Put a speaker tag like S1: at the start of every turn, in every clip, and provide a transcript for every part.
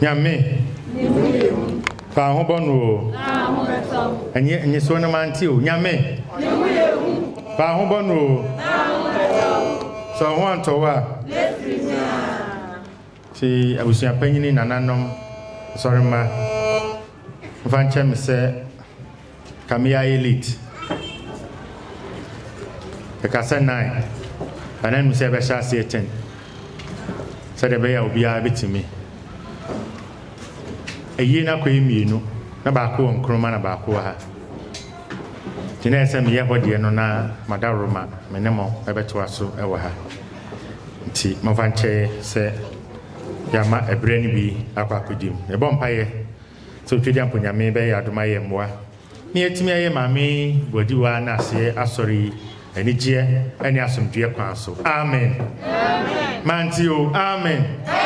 S1: Yame. Fahobonu. And yes, one of my auntie, Yame. Fahobonu. So I want to what? See, I was your opinion and unknown. Sorry, ma. Vancha me say, Camilla elite. The Casa 9. And then we say, I shall say 10. So the bear will be a bit to me. A year na kwemi no na ba ko nkroma na ba ko ha tine se me ye hodie no na madaroma menemo ebeto aso e wo ha nti movanche se yama ebre ni bi akwakodim e bom paye so twedi amponyame be ya adoma ye moa ne yetimi aye mame bodiwa na ase asori anigye ani asomdwe kwan so amen amen mantio amen.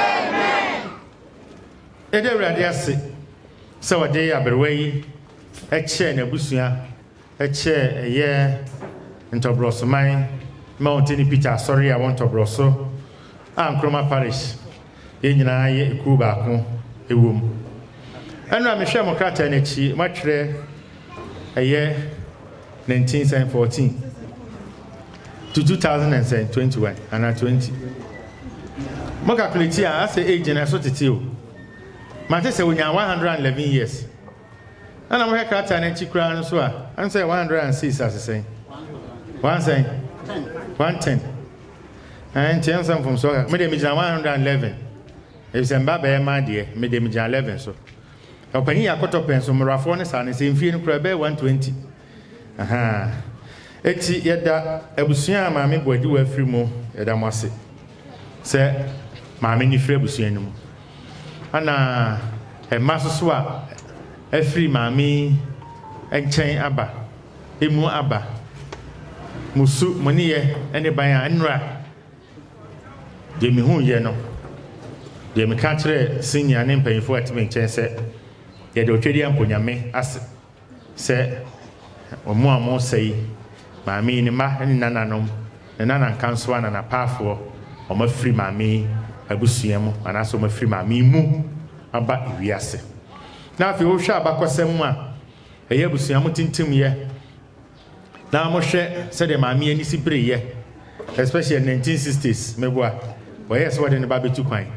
S1: Ede awurade ase se wode aberwai eche na busua eche eye ntobrosoman Mountain Peter sorry I want tobroso Ankroma parish ye nyina ye eku baako ewom enu amehwe mokrata na chi matwere eye 1914 to 2021 and 20 mo calculate a say age na so tete o Manchester we 111 years. And I'm here carta and chikran so I say 106 as I say. 110. And 10 some from so me dem 111. If say mbaba ma de me dem 11 so. Opani akoto pen so mrafo ne sa ne se mfie no kura be 120. Aha. Eti yeda abusua ma me bodi wa afiri mu yeda mo ase. Se ma me ni firi abusua no mu. Ana emasoso a afri mami enchen aba emu aba musu moniye ene ban anra de mi hu ye no de mi ka kire senior ne mpanfo atime nchen se ye de otwedi amponyame ase se omo amo sei mami ni ma ene nananom ne nanan kanso ana na paafo omo afri mami abusuamu anaso mafiri mami mu aba wiase na afi wo hwa abakosem a eye abusuamu tintim ye na mo hwe se de mami ani si bere ye especially 1960s meboa wo yes wo de ne ba betu kwan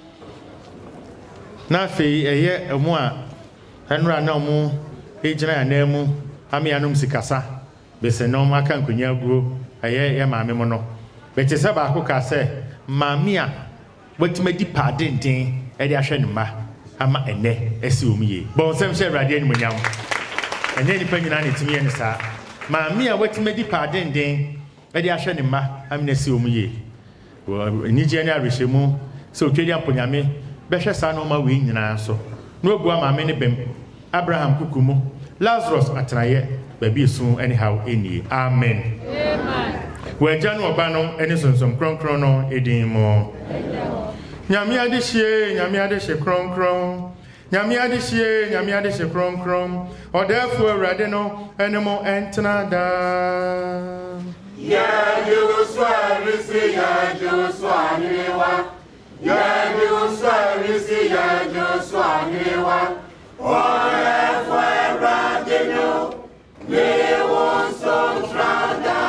S1: na afi eye emu a enra na omu ejina ya na emu ami anum sikasa bese no maka nkonya aguro eye ye mami mo no bete se ba akọ se mami a wetima di padenden e de ahwe nma ama ene esi omiye bon sem she radio ni monyam ene ni panyina ne timi ye ne sa maami a wetima di padenden e de ahwe nma amna esi omiye ni je ne arehemu so twedi amponyame behwe sa no ma we nyina so no ogu maami ne bem Abraham kukumu Lazarus atraye baby so anyhow eni amen amen we janu oba no eni sonsom kronkron no edin mo Nyame adehye kronkron Nyame adehye kronkron odefo awrade no enemo entena da ya Jerusalem risi ya Jerusalem niwa ya Jerusalem risi ya Jerusalem niwa odefo awrade no le won trada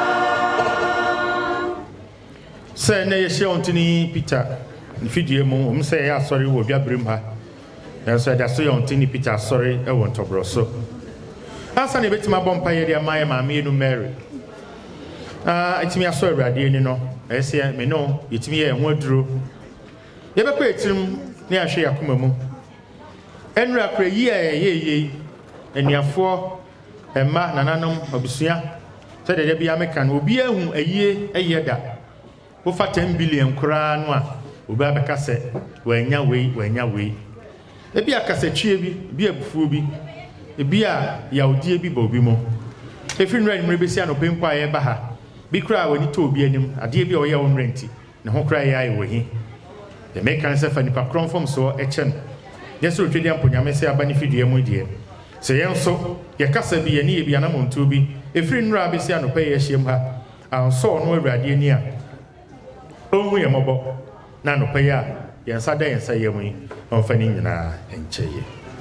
S1: se ne yehye ontini Peter Fidie mu say ya sorry wo bia brem ha na so da so ya ontini Peter sorry e won tobro so asa ne betima bompa ye dia maye maame enu Mary etimi aso awrade ni no ese me no yetimi ye ho aduro ye be kwa etirim ne ahwe yakoma mu enra kra yi ye eniafo emma nananom abusua se de bia meka no obi ahu ayie eyeda wo fa 10 billion kura no a obi abeka se wanya wei ebi akasatwie bi abufuo bi ebi a yaudie bi bobi mo efiri nra nimre besi anopempo aye ba ha bi kura wani to obi anim ade bi o ye won renti ne ho kura ye aye wahi de meka se fa nipa kronfom so echen yeso twedi amponyame se aba ni fidie mu die se yenso ye kasa bi ye ne bi anamonto bi efiri nra besi anopa ye hiem ha anso no awrade ani a ohu ye mobo na anopa ye a yɛnsa da yɛnsa yɛ mu yi ɔmfa ne nyinaa nkyɛyɛ.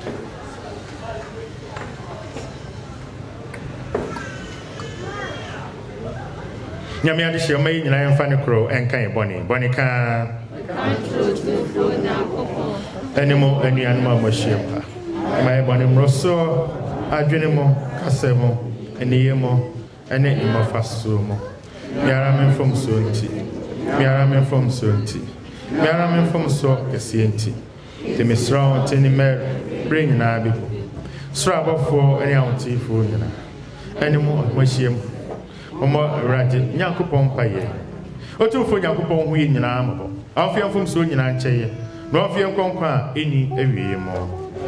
S1: Nyame ade hyɛ ɔma yi nyinaa yɛmfa ne korɔ ɛnka yɛ bɔne kaa ɛne mo anuanom a moahyia pa ma yɛ bɔne mmorɔsoɔ adwene mo kasa mo aniyɛ mo ɛne mmɔfasoɔ mo miara memfom so nti miara memfom so nti miara memfom so kɛseɛ nti nti mesrɛ wo nti ne mɛre berɛ nyinaa bi po soro abɔfoɔ ne ahoteefoɔ nyinaa ɛne mo moahyia mu ɔmɔ awurade nyankopɔn mpayɛ ɔtumfoɔ nyankopɔn ho yɛ nyinaa mmɔbɔ ɔmfeɛ mfom so nyinaa nkyɛyɛ na ɔmfeɛ nkɔnkɔ a ɛni awie mu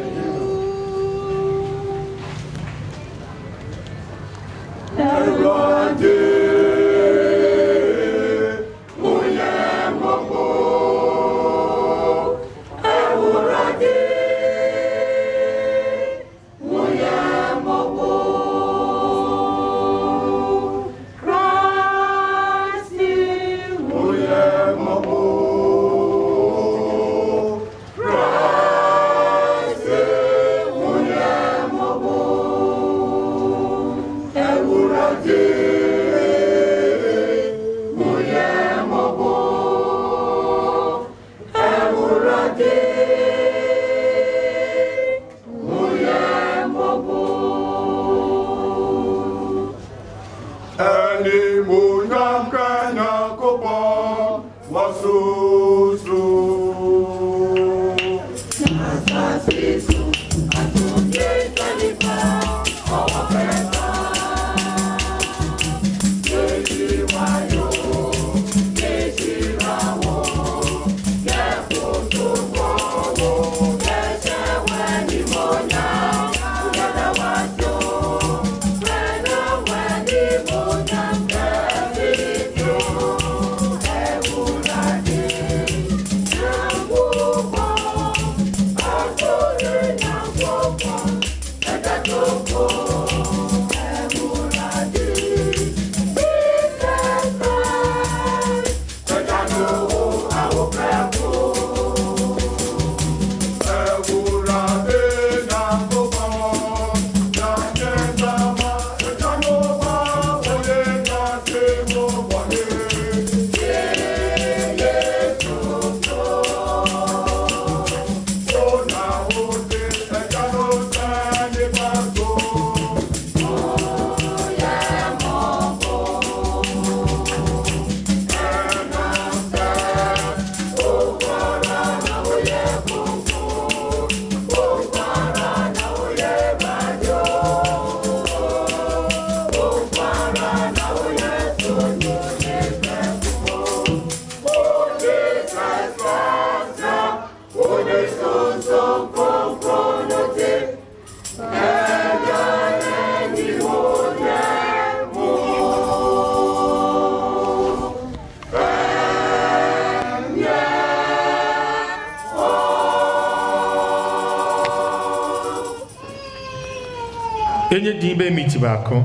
S1: enye din be miti baako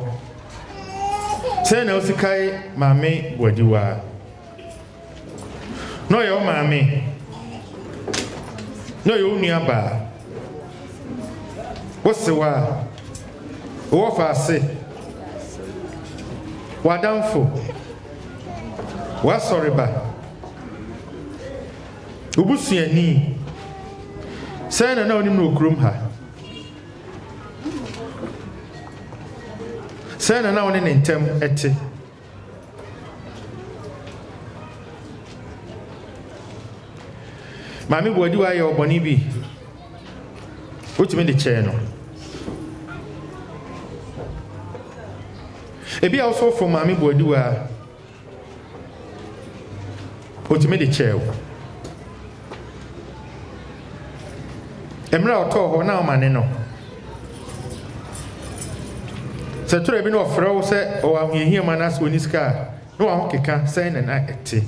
S1: se na osikai maame bodiwa no yo maame no yo nua ba wosewa wo faase wadamfo wasoreba ubusuani se na onim no okrom ha Sena na woni ne ntem ete Mami bodi wa ye oboni bi Otime de che no Ebi also for mami bodi wa Otime de che o Emra oto ho na o mane no Seture bi no ofra wo se o ahihia manas oniska no wa hokeka se na ete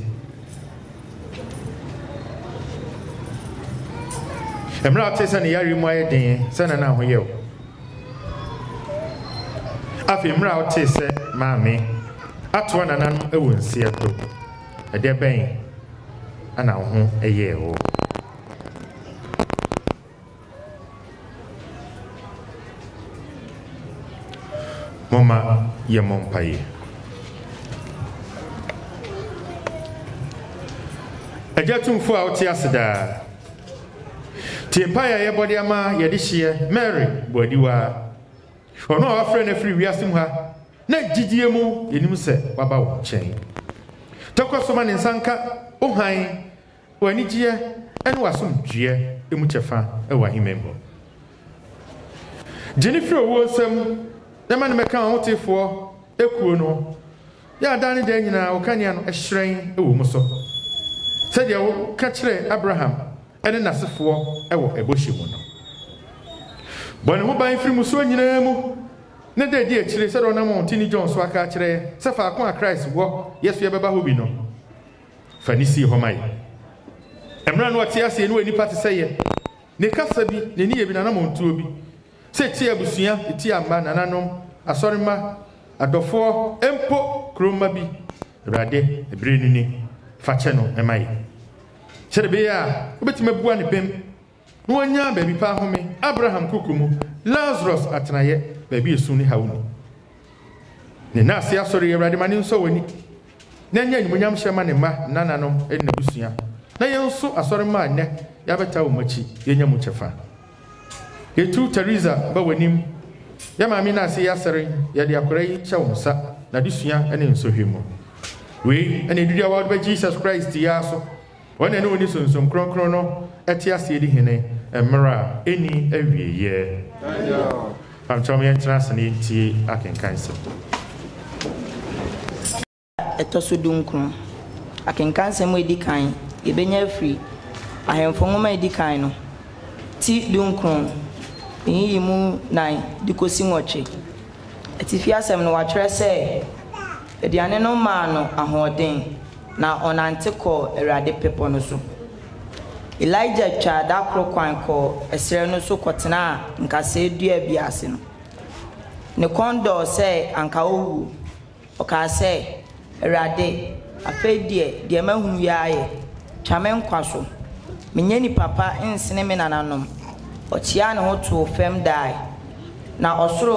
S1: Emra ate se na yari mu ayeden se na hoye o Afi emra ate se maame ato na nanum ewo nsia to ede ben ana ho eye o Mama ye mompaye. Ajatum fo a wote aseda. Tiempaya ye body ama ye de hye Mary bodiwa. Ono a wafre na free wiasem ha. Na gidie mu enim se waba wo chen. Tokosoma ne nsanka ohan wanigye ene wasomdue emu chefa e wa himembo. Jennifer wonsam na man meka hotefo ekuo no. Ya dane de nyina okania no ehyiren e wo mu so. Sadia wo ka kire Abraham ene nasefo e wo ebohyimu no. Bone ho ban firi mu so nyina mu ne de di akire se do na mo Tini John so aka kire se fa akon a Christ wo Yesu ye beba ho bi no. Fanisi ho mai. Emra no ate ase ne wani pate seye. Ne kasa bi ne ni ye bi na mo ntuo bi. Se ti abusua ti amba nananom asorima adofo empo kroma bi rade ebre ni fache no emai. Serebe ya obetima bua ne bem. No anya baby pa home Abraham kukumu Lazarus atnaye baby esu ni hawo ne na ase asori Awurade mane nso wani na nya nyumunyam hyema ne ma nananom ene busua na yenso asori ma ne ya beta wo machi yenya mu chefa yetu Teresa ba wanim ya maami na ase yasere ya de akora yi che wo nsa na disua ene nso hwemu we ene dudia wa ba Jesus Christ ya so wona ne woni sonsom kronkron no eti ase di hene emra eni awieye pamchom yen transne nti akenkan se
S2: etosudunkron akenkan se mo edikan ebenya free ahemfo ngoma edikan no ti dunkron yi mu nine dikosi ngoche etifi asem no watwere se ediane no ma no ahoden na onante ko Awurade pepo no so Elijah twa da kro kwan ko esere no so kotena nkase dua biase no ne kondo se anka owu oka se Awurade afedie de mahunu yaaye twame nkwa so menyeni papa nsene me nananom ochia ne ho to fem dai na osoro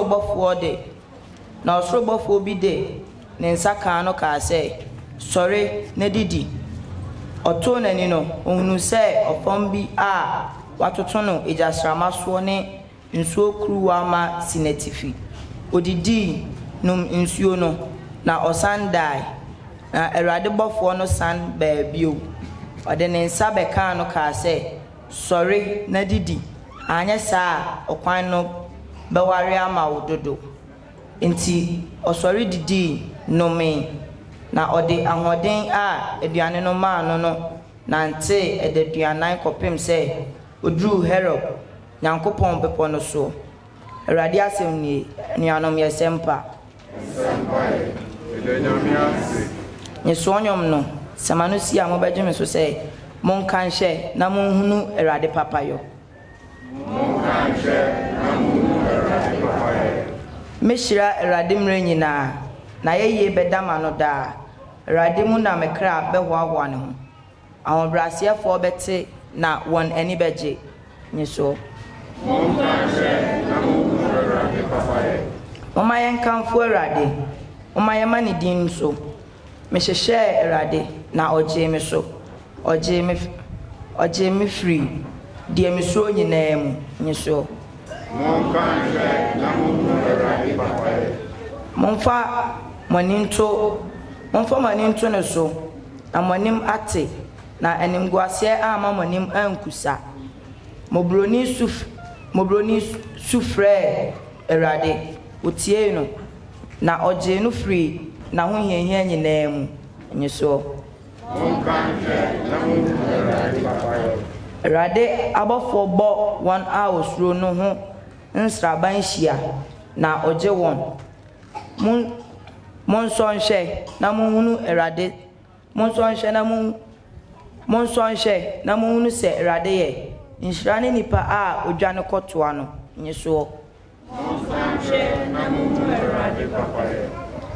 S2: bofo bi de ne nsaka no ka se sorry ne didi oto nani no ohunu se ofom bi a watoto no ejasrama so ne nsuo kruwa ma sinetifi odidi num nsuo no na osandai na Awurade bofo no san baabio ode ne nsa beka no ka se sorry na didi anya saa okwan no beware ama wododo enti osori didi no me na ode ahoden a eduane no ma no nante ededuanan kopem se odru Herod nyankopon pepo no so Awurade asem ni nuanom yesempa ni soonyom no samano si a mobadwe me so se monkan hye na monhunu Awurade papa yo meshira Awurade mre nyina na yeye bedama no da Awurade mu na mekra behoahoa ne ho ahobrasiefo bete na won ani beje nyiso Mama yenkamfo Awurade mama yemani din so mehyehyɛ Awurade na oje me so oje me free die me so nyina mu nyiso Monfa maninto ne so na manim ate na enimguase ama manim ankusa mobroni sufre Awurade otie no na oje no free na ho hiahia nyina mu nyiso Awurade abofo bo one hour suro no ho nsraban hia na oje won monsonhye na monhunu Awurade monsonhye na monhunu se Awurade ye nhyirane nipa a odwane kotoa no nyiso monsonhye na monhunu Awurade papa ye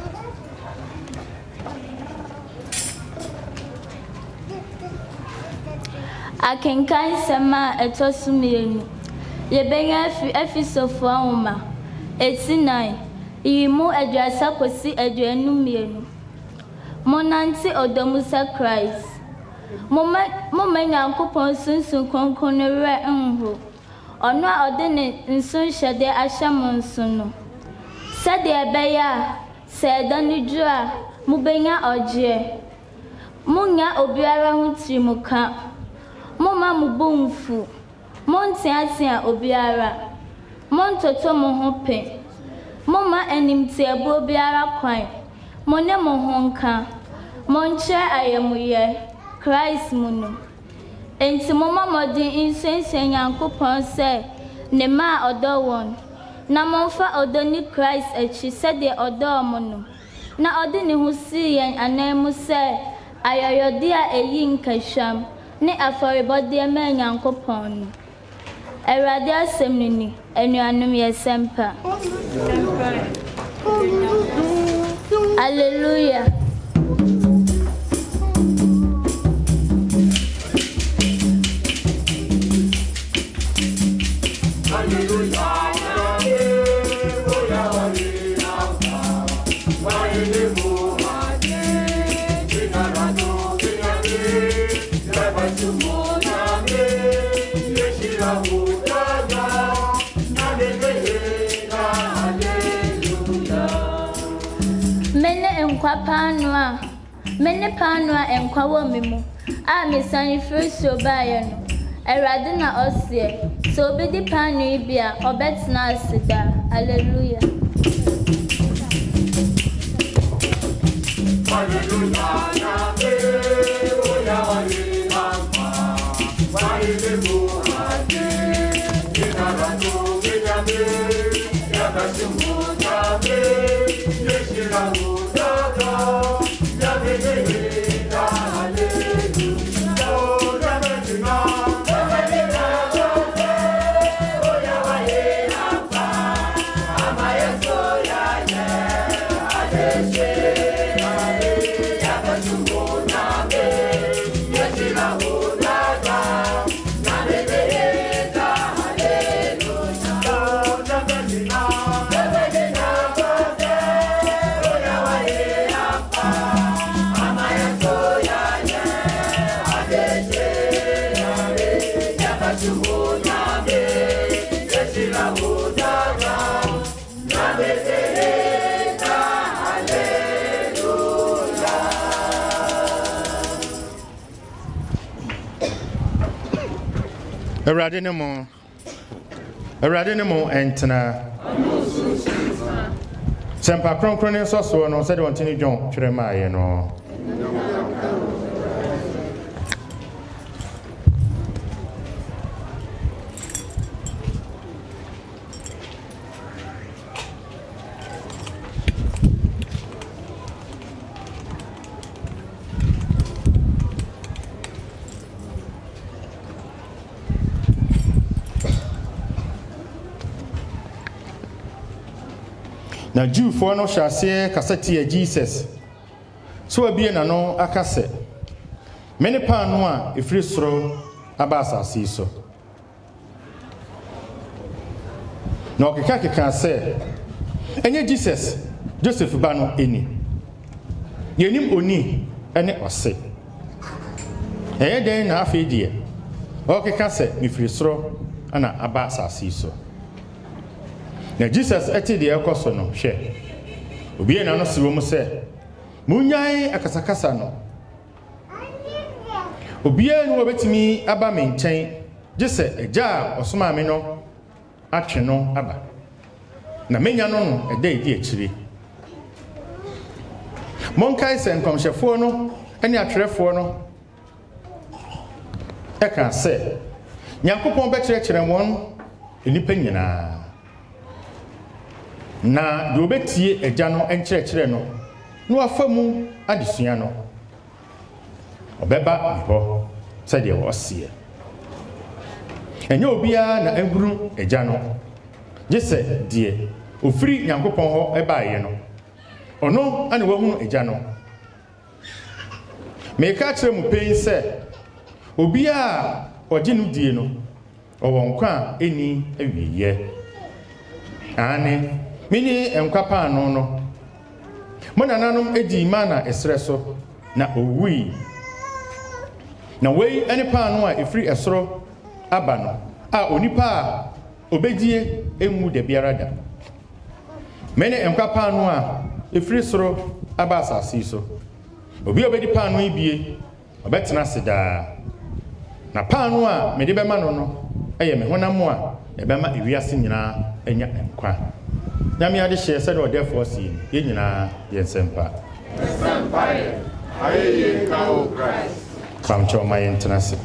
S3: akenkan sema etosumenu yebenya efisofo ahoma 89 Yimu addressa kosi aduanu mienu. Monanti odomusa Christ. Moma Nyankopɔn sunsun kronkron no re nho. Ɔno a ɔde ne nsun hyɛde ahyɛ mo nso no. Sɛdeɛ ɛbɛyɛ a sɛ ɛda no duru a mubenya ɔgyeɛ. Munya obiara ho tirimuka. Moma mubumfu. Montiatia obiara. Montoto mo ho pe. Moma animtiabo obiara kwan. Mone mo ho nka. Monche ayemuye. Christ munu. Enti moma modin insense Nyankopɔn sɛ ne ma ɔdɔ wɔn. Na monfa ɔdɔ ni Christ akyi sɛdeɛ ɔdɔ mo no. Na ɔde ne ho si yɛn anan mu sɛ ayɔyɔde a eyi nkahwam ne afɔrebɔdeɛ ma Nyankopɔn no. Awurade asɛm no ni anuanom yɛ sempa. Hallelujah. Mene panua enkwa wo mimu a mesani first obaye no Awurade na ɔsie so obedi panu bia obetna asida. Hallelujah.
S1: Awurade ne mo entena sempa kronkron nso so no sɛ de wɔntene dwon twere maaye no na Jewfo no hyase kasati ya Jesus so abie na no akase mene pa no a efiri soro aba asase so na okeka se enye Jesus Joseph ba no eni yenim oni ene ose eye den na afi die okeka se mefiri soro ana aba asase so na Jesus eti de ekoso no hwe obi na no siwo mu se munyan akasakasa no obi na obetimi aba me nkyɛn gese agya osoma me no atwe no aba na menya no no ɛda edi akyire monkai se nkomhyɛfo no ɛne atwerɛfo no ɛka se Nyankopɔn bɛkyerɛkyerɛ wɔn enipa nyinaa na do betie agya no enkyerɛkyerɛ no no afamu adesua no obeba ho sɛ de wɔsie enye obia na enguru agya no gese die ofiri Nyankopɔn ho ɛbaaye no ɔno ane wahunu agya no meka kyerɛ mu pɛn sɛ obia ɔgye no die no ɔwɔ nkwa a eni awiye ane mini enkwa paano no mo nananom edi mana esre so na owui na wei ene paano a efiri esoro aba no a onipa a obedie emu de biara da mene enkwa paano a efiri soro aba asase so obi obedi paano ibie obetena seda na paano a mede bema no eye me honam a ebema ewiase nyina enya enkwa nyame ade hye said o therefore see ye nyina ye sempa
S4: aye ka o Christ
S1: pamcho ma yentenase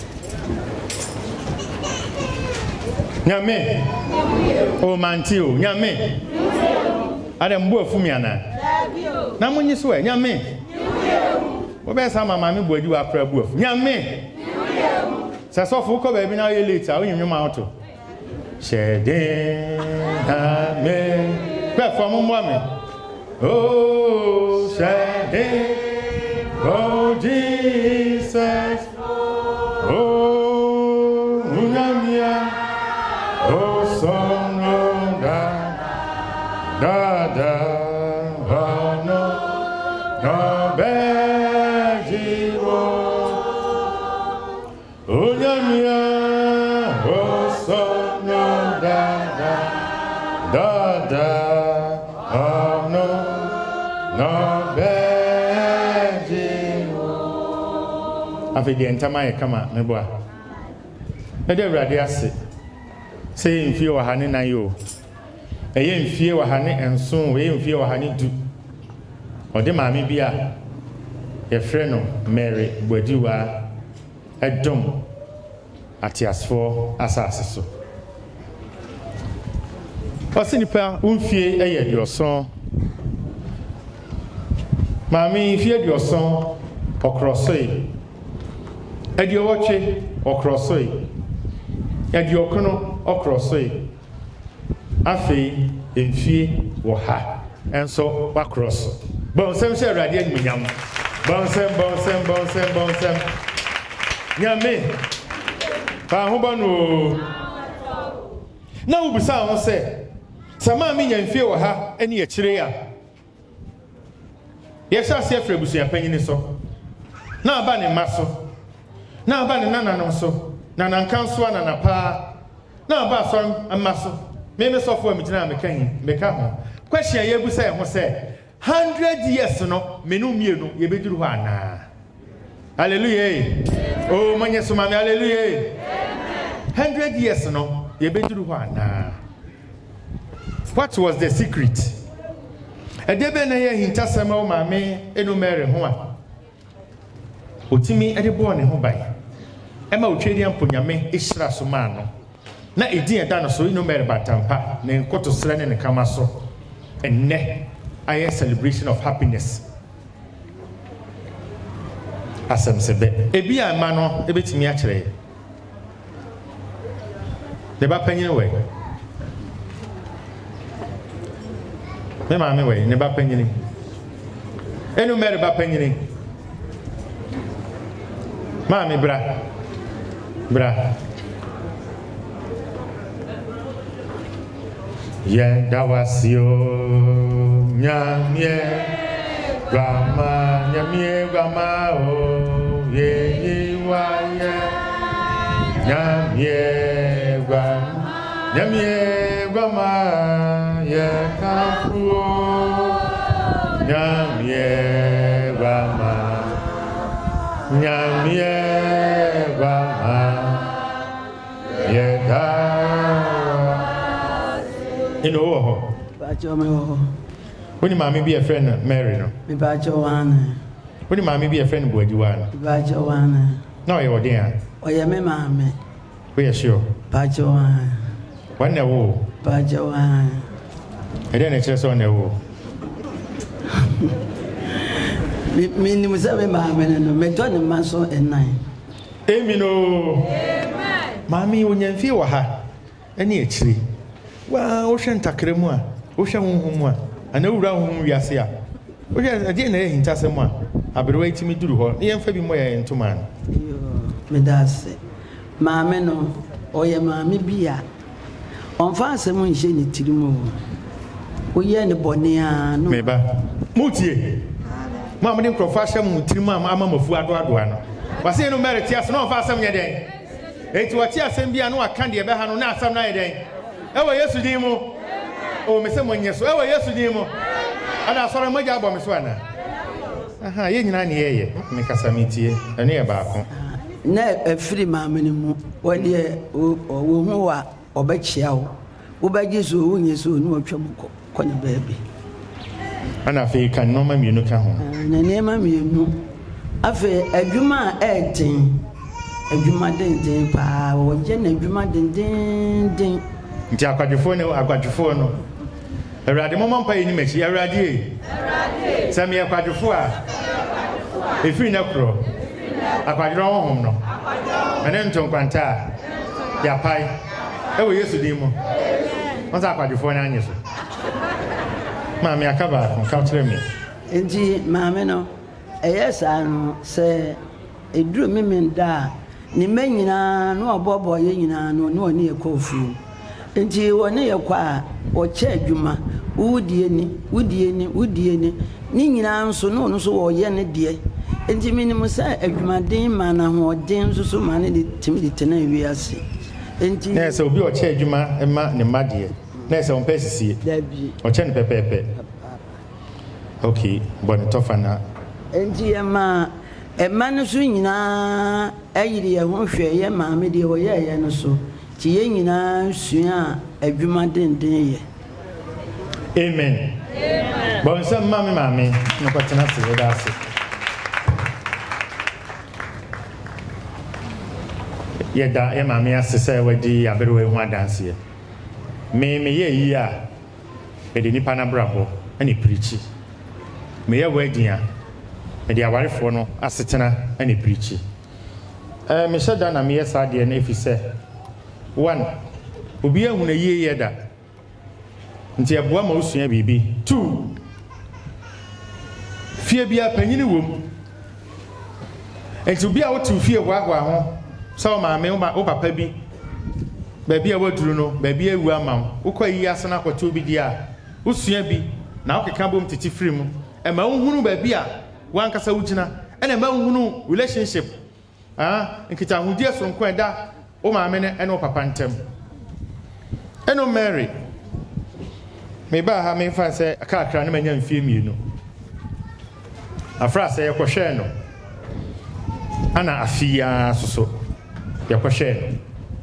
S1: nyame o mantio nyame ade mbo afumi ana na munyi so nyame wo be sa mama me boadi wa kra bu afu nyame sa sofo ko ba bi na ye late a onyim ma auto shede amen perform mo me oh shede oh Jesus oh unamia oh son of da no bejiwo unamia oh son of da no bejiwo afedi entama ye kama meboa ede awrade ase say mfie wa hane nan yo eye mfie wa hane enso eye mfie wa hane du ode maame bi a ye frɛ no Mary Boadiwa edom atiasfo asase so osinipa umfie eye dioson maame mfie dioson okrosoi ediowotwe okrosoi ediokono okrosoi afei mfie wo ha enso wa cross bonsem se awrade anyunyam bonsem nyame pa ho bano na ubisa ho se sama mi nya mfie wo ha ene ye kire ya ye sha se afrebusu ya panyini so na aba ne maso na aba ne nananom so na nankanso na pa na aba so amaso me sofo amigina mekan meka ho question ye bu say ho say 100 years no menu mienu ye beduru ho ana hallelujah oh manye so mame hallelujah amen 100 years no ye beduru ho ana what was the secret edebe na ye hintasema o mame enu Mary ho a otimi ede bo ne ho bai ema otwedi amponyame ehira so ma no na edin eda no so inu Mary batampa ne nkoto sere ne kama so enne aye celebration of happiness asem sebe ebi ama no ebetimi a kire de ba panyine we me ma me we ne ba panyine enu Mary ba panyine ma me bra yenda wasio nyamie grama o ye waye nyamie grama ye kafu nyamie grama ye da ino ho
S5: bacho me ho
S1: woni maame bi a friend Mary no
S5: me bacho wana
S1: woni maame bi a friend Boadiwa no
S5: bacho wana
S1: na oye odin a
S5: oye me maame
S1: we sure
S5: bacho wana
S1: wanne wo
S5: bacho wana
S1: ede na kire so wanne wo
S5: mi ni musa me maame no me to ne maso enai
S1: emino amen maame onyamfie wa ha ene akiri wa wo hwe ntakremu a wo hwe honhom a ana wura honhom wiase a wo hwe ade na ye hintasem a aberewa itimi duru ho ne yemfa bi mo ye ntoma no
S5: yo me dase maame no oye maame bia onfa asem nhye ne tirimu woyɛ ne bɔne no
S1: meba mutie mo amde nkrofo ahye mu tirim ama mafu ado ano wase no merit ya no fa asem nyeden enti wati asem bia no aka de be ha no na asem na yeden ewo Yesu din mu o me se mo nyeso ewo Yesu din mu ana soro magya abo me so ana aha ye nyina ne yeye me kasa metie ene ye baako
S5: na afiri maamene mu wode wo hu wa obachia wo bagye so wo nyeso no atwam kɔne baabi
S1: ana fe kan no ma mienu ka ho
S5: na nema mienu afe adwuma ɛten adwuma den pa wo je na adwuma den
S1: nti akwadwefo no Awurade mo mampa yini machi Awurade sɛ me akwadwefo a efiri na kro akwadwero ho hom no ene ntonkwanta a ya pai ewo Yesu din mu on sa akwadwefo na anyeso maame akaba ka kyerɛ me
S5: enti maame no ɛyɛ saa no sɛ eduru memenda ne manyina no abɔbɔ yɛ nyina no ne one yɛkɔfu enti one yɛkɔ a ɔkyɛ adwuma wudie ni ne nyina nso no no so wɔyɛ ne deɛ enti minim sɛ adwumaden ma na hoɔden nso so ma ne de timi de tena wiase enti
S1: na sɛ obi ɔkyɛ adwuma ma ne madeɛ na sɛ ɔmpɛ sisie
S5: dabi
S1: ɔkyɛ ne pɛpɛpɛ okay bɔne tɔfa na
S5: enti ɛma no so nyinaa ayiri yɛ ho hwɛ yɛ maame deɛ wɔyɛɛyɛ no so ti yɛ nyinaa sua adwuma denden yɛ
S1: amen bon sɛ maame no kɔtena se yɛda ase yɛda yɛ maame ase sɛ wadi aberewa ho adanseɛ me yɛ yi a ɛde nipa na brabɔ ɛne preachi me yɛ wadi a ɛde awarefoɔ no asetena ɛne preachi me hyɛ da na me yɛ saa deɛ na efi sɛ 1 obi ehunu yie yɛ da nti ɛboa ma usua bibi 2 fie bia panyini wom enti obi a wotu fie hwa ho sɛ o maame o papa bi baabi a waduru no baabi awu ama wo kɔ yi asena kɔto bi dia usua bi na wokeka bom titi firi mu ɛma wohunu baabi a wankasa wugina ɛna ɛma wohunu relationship nkita ahudie sonko ɛda o maame ne ɛna o papa ntem ɛno Mary me ba ha me fa sɛ kakra ne manya mfie mienu afra sɛ yɛkɔhwɛ no ana afia soso yɛkɔhwɛ no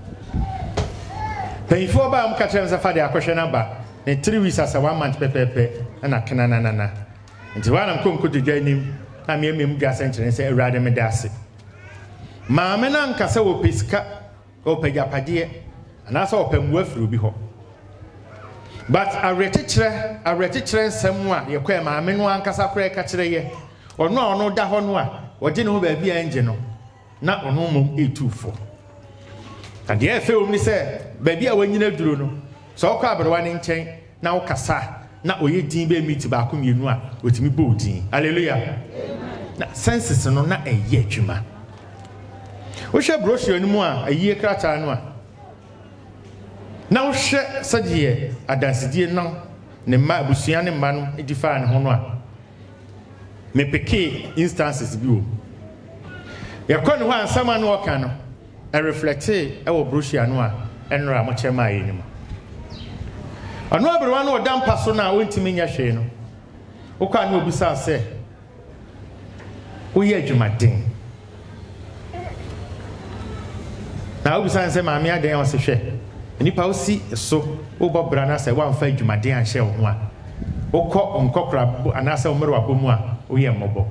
S1: panyifo ba am katrem sɛ fa de akɔhwɛ na ba ne 3 weeks asa 1 month pɛpɛpɛ ana kena na nti wana mkonko de dwanim na me gwa sɛ nkyerɛ sɛ Awurade me da ase maame na nkasa wɔ pesika wɔ pagyapadeɛ anaasɛ wɔ pamua afiri obi hɔ but aretekyerɛ nsɛm a yɛkɔ maame no ankasa korɛ ka kyerɛ yɛ ɔno a ɔno da hɔ no a wɔgye ne ho baabi a ngye no na ɔno mom etufo adeɛ ɛfɛ wɔ mu ni sɛ baabi a wanyina duro no sɛ ɔkɔ aberewa ne nkyɛn na wokasa na ɔyɛ din bɛ meet baako mienu a otimi bɔ din hallelujah na senses no na ɛyɛ adwuma wohwɛ brochure no mu a ayie krataa no a na wohwɛ sɛdeɛ adansedie no ne mma abusua ne mma no edi faa ne ho no a mepeke instances bi wɔ yɛkɔ ne hɔ ansama no ɔka no reflecte ɛwɔ brochure no a ɛnora mo kyɛ ma yɛ nim ɔno aberewa no ɔda mpa so na wɔntimi nya hwee no wokɔ na obisa sɛ woyɛ adwumaden na obisa sɛ maame adan ɔse hwɛ nipa osi so wobɔ bra na sɛ wamfa adwumaden anhyɛ wo ho a wokɔ nkɔkora anaasɛ wo mmerɛ wabɔ mu a woyɛ mmɔbɔ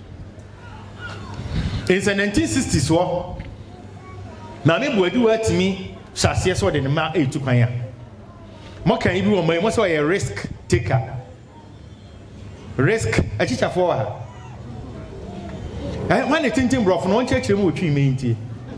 S1: in the 1960s wɔ maame buadi wɔ atimi hyɛ aseɛ sɛ ɔde ne ma ɛtu kwan a mɔkan bi wɔ ma mo sɛ ɔyɛ risk taker risk akyikyafo wɔ ha wɔn ne tintin brɔfo no wɔn kyerɛkyerɛ mu otwi mɛ ntie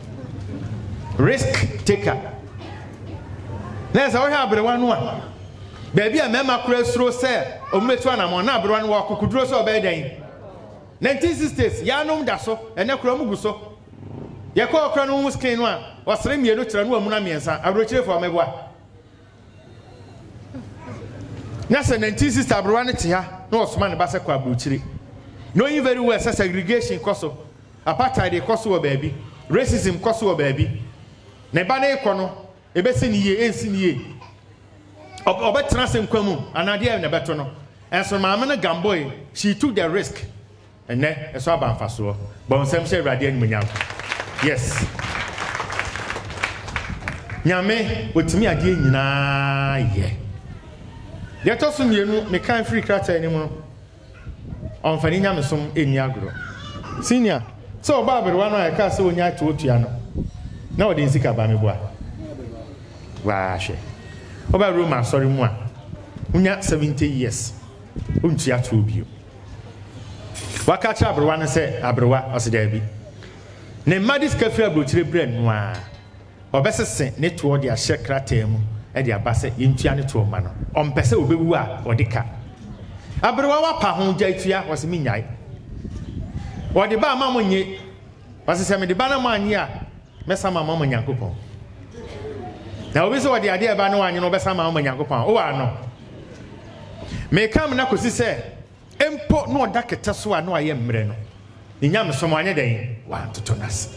S1: risk taker na sɛ wɔhwɛ aberewa no a baabi a mɛma kora suro sɛ ɔmɛtu anamɔ na aberewa no wɔ akokuduro sɛ ɔbɛyɛ dan 1960s yanom da so ɛnɛ kora mu gu so yɛkɔ ɔkora no ho skin no a ɔsere mmienu kyerɛ no wɔ mu na mmiɛnsa aburokyerefo ɔmɛboa Nasa 19 sister abrowa ne te ha na osoma ne ba se kwa abuchiri. Knowing very well segregation koso, apartheid koso wo baabi, racism koso wo baabi. Ne ba na ekono ebesi ni ye ensi ni ye. Obetena se nkwamu anade e ne beto no. Enso maame na Gamboy, she took the risk. And then eso abanfaso. Bon sem she rade animunyam. Yes. Nyame otimi ade nyina ye. Ye to so mienu me kan free krata ani mu. Onfani nyame som eni agro. Senior, so babere wa no e ka se onya to otua no. Na odi nsika ba me boa. Wa hwe. Oba Roma sorry mu a. Unya 70 years. Untia to bio. Waka cha abrewa ne se abrewa osedabi. Ne madis kafi abotire bre no a. Obesese ne to de ahye krata mu. E de abase yentua ne to ma no. Ompese obewu a odika. Abrewa wa pa ho gya tua wose minyai. Ode ba ma monye. Wose se me de ba na mo anye a mesa ma mo Nyankopon. Na obi se ode ade e ba na wanye no besa ma mo Nyankopon. O wa no. Me kam na kosi se empo no oda kete so a no aye mmre no. Ni nyam so mo anye den wa ntoto nas.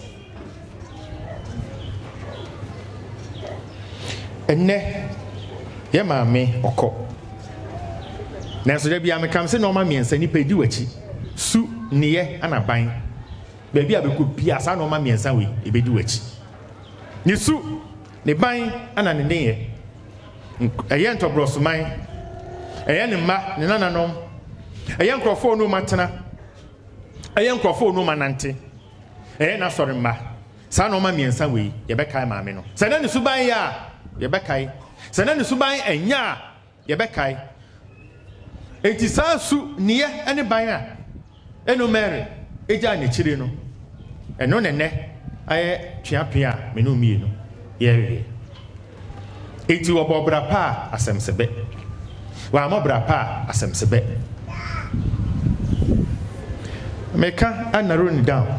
S1: Enne ye maame okọ. Na so da bia me kam se no ma miensa ni pedi wachi. Su niye anaban. Ba bia be ko bia sa no ma miensa we e bedi wachi. Ni su ne ban ana ne ne eye ntobrosoman eye ne ma ne nananom eye nkrofo no matena eye nkrofo no manante eye na sori ma sa no ma miensa we ye be kai maame no se na ne suban ya ye be kai se na ne suban enya ye be kai enti sa su niye ene ban a eno Mary eja ne chire no eno ne ne aye tuapia me no mie no ye enti wo bobra pa asemsebe wa mo bra pa asemsebe meka anaro ni down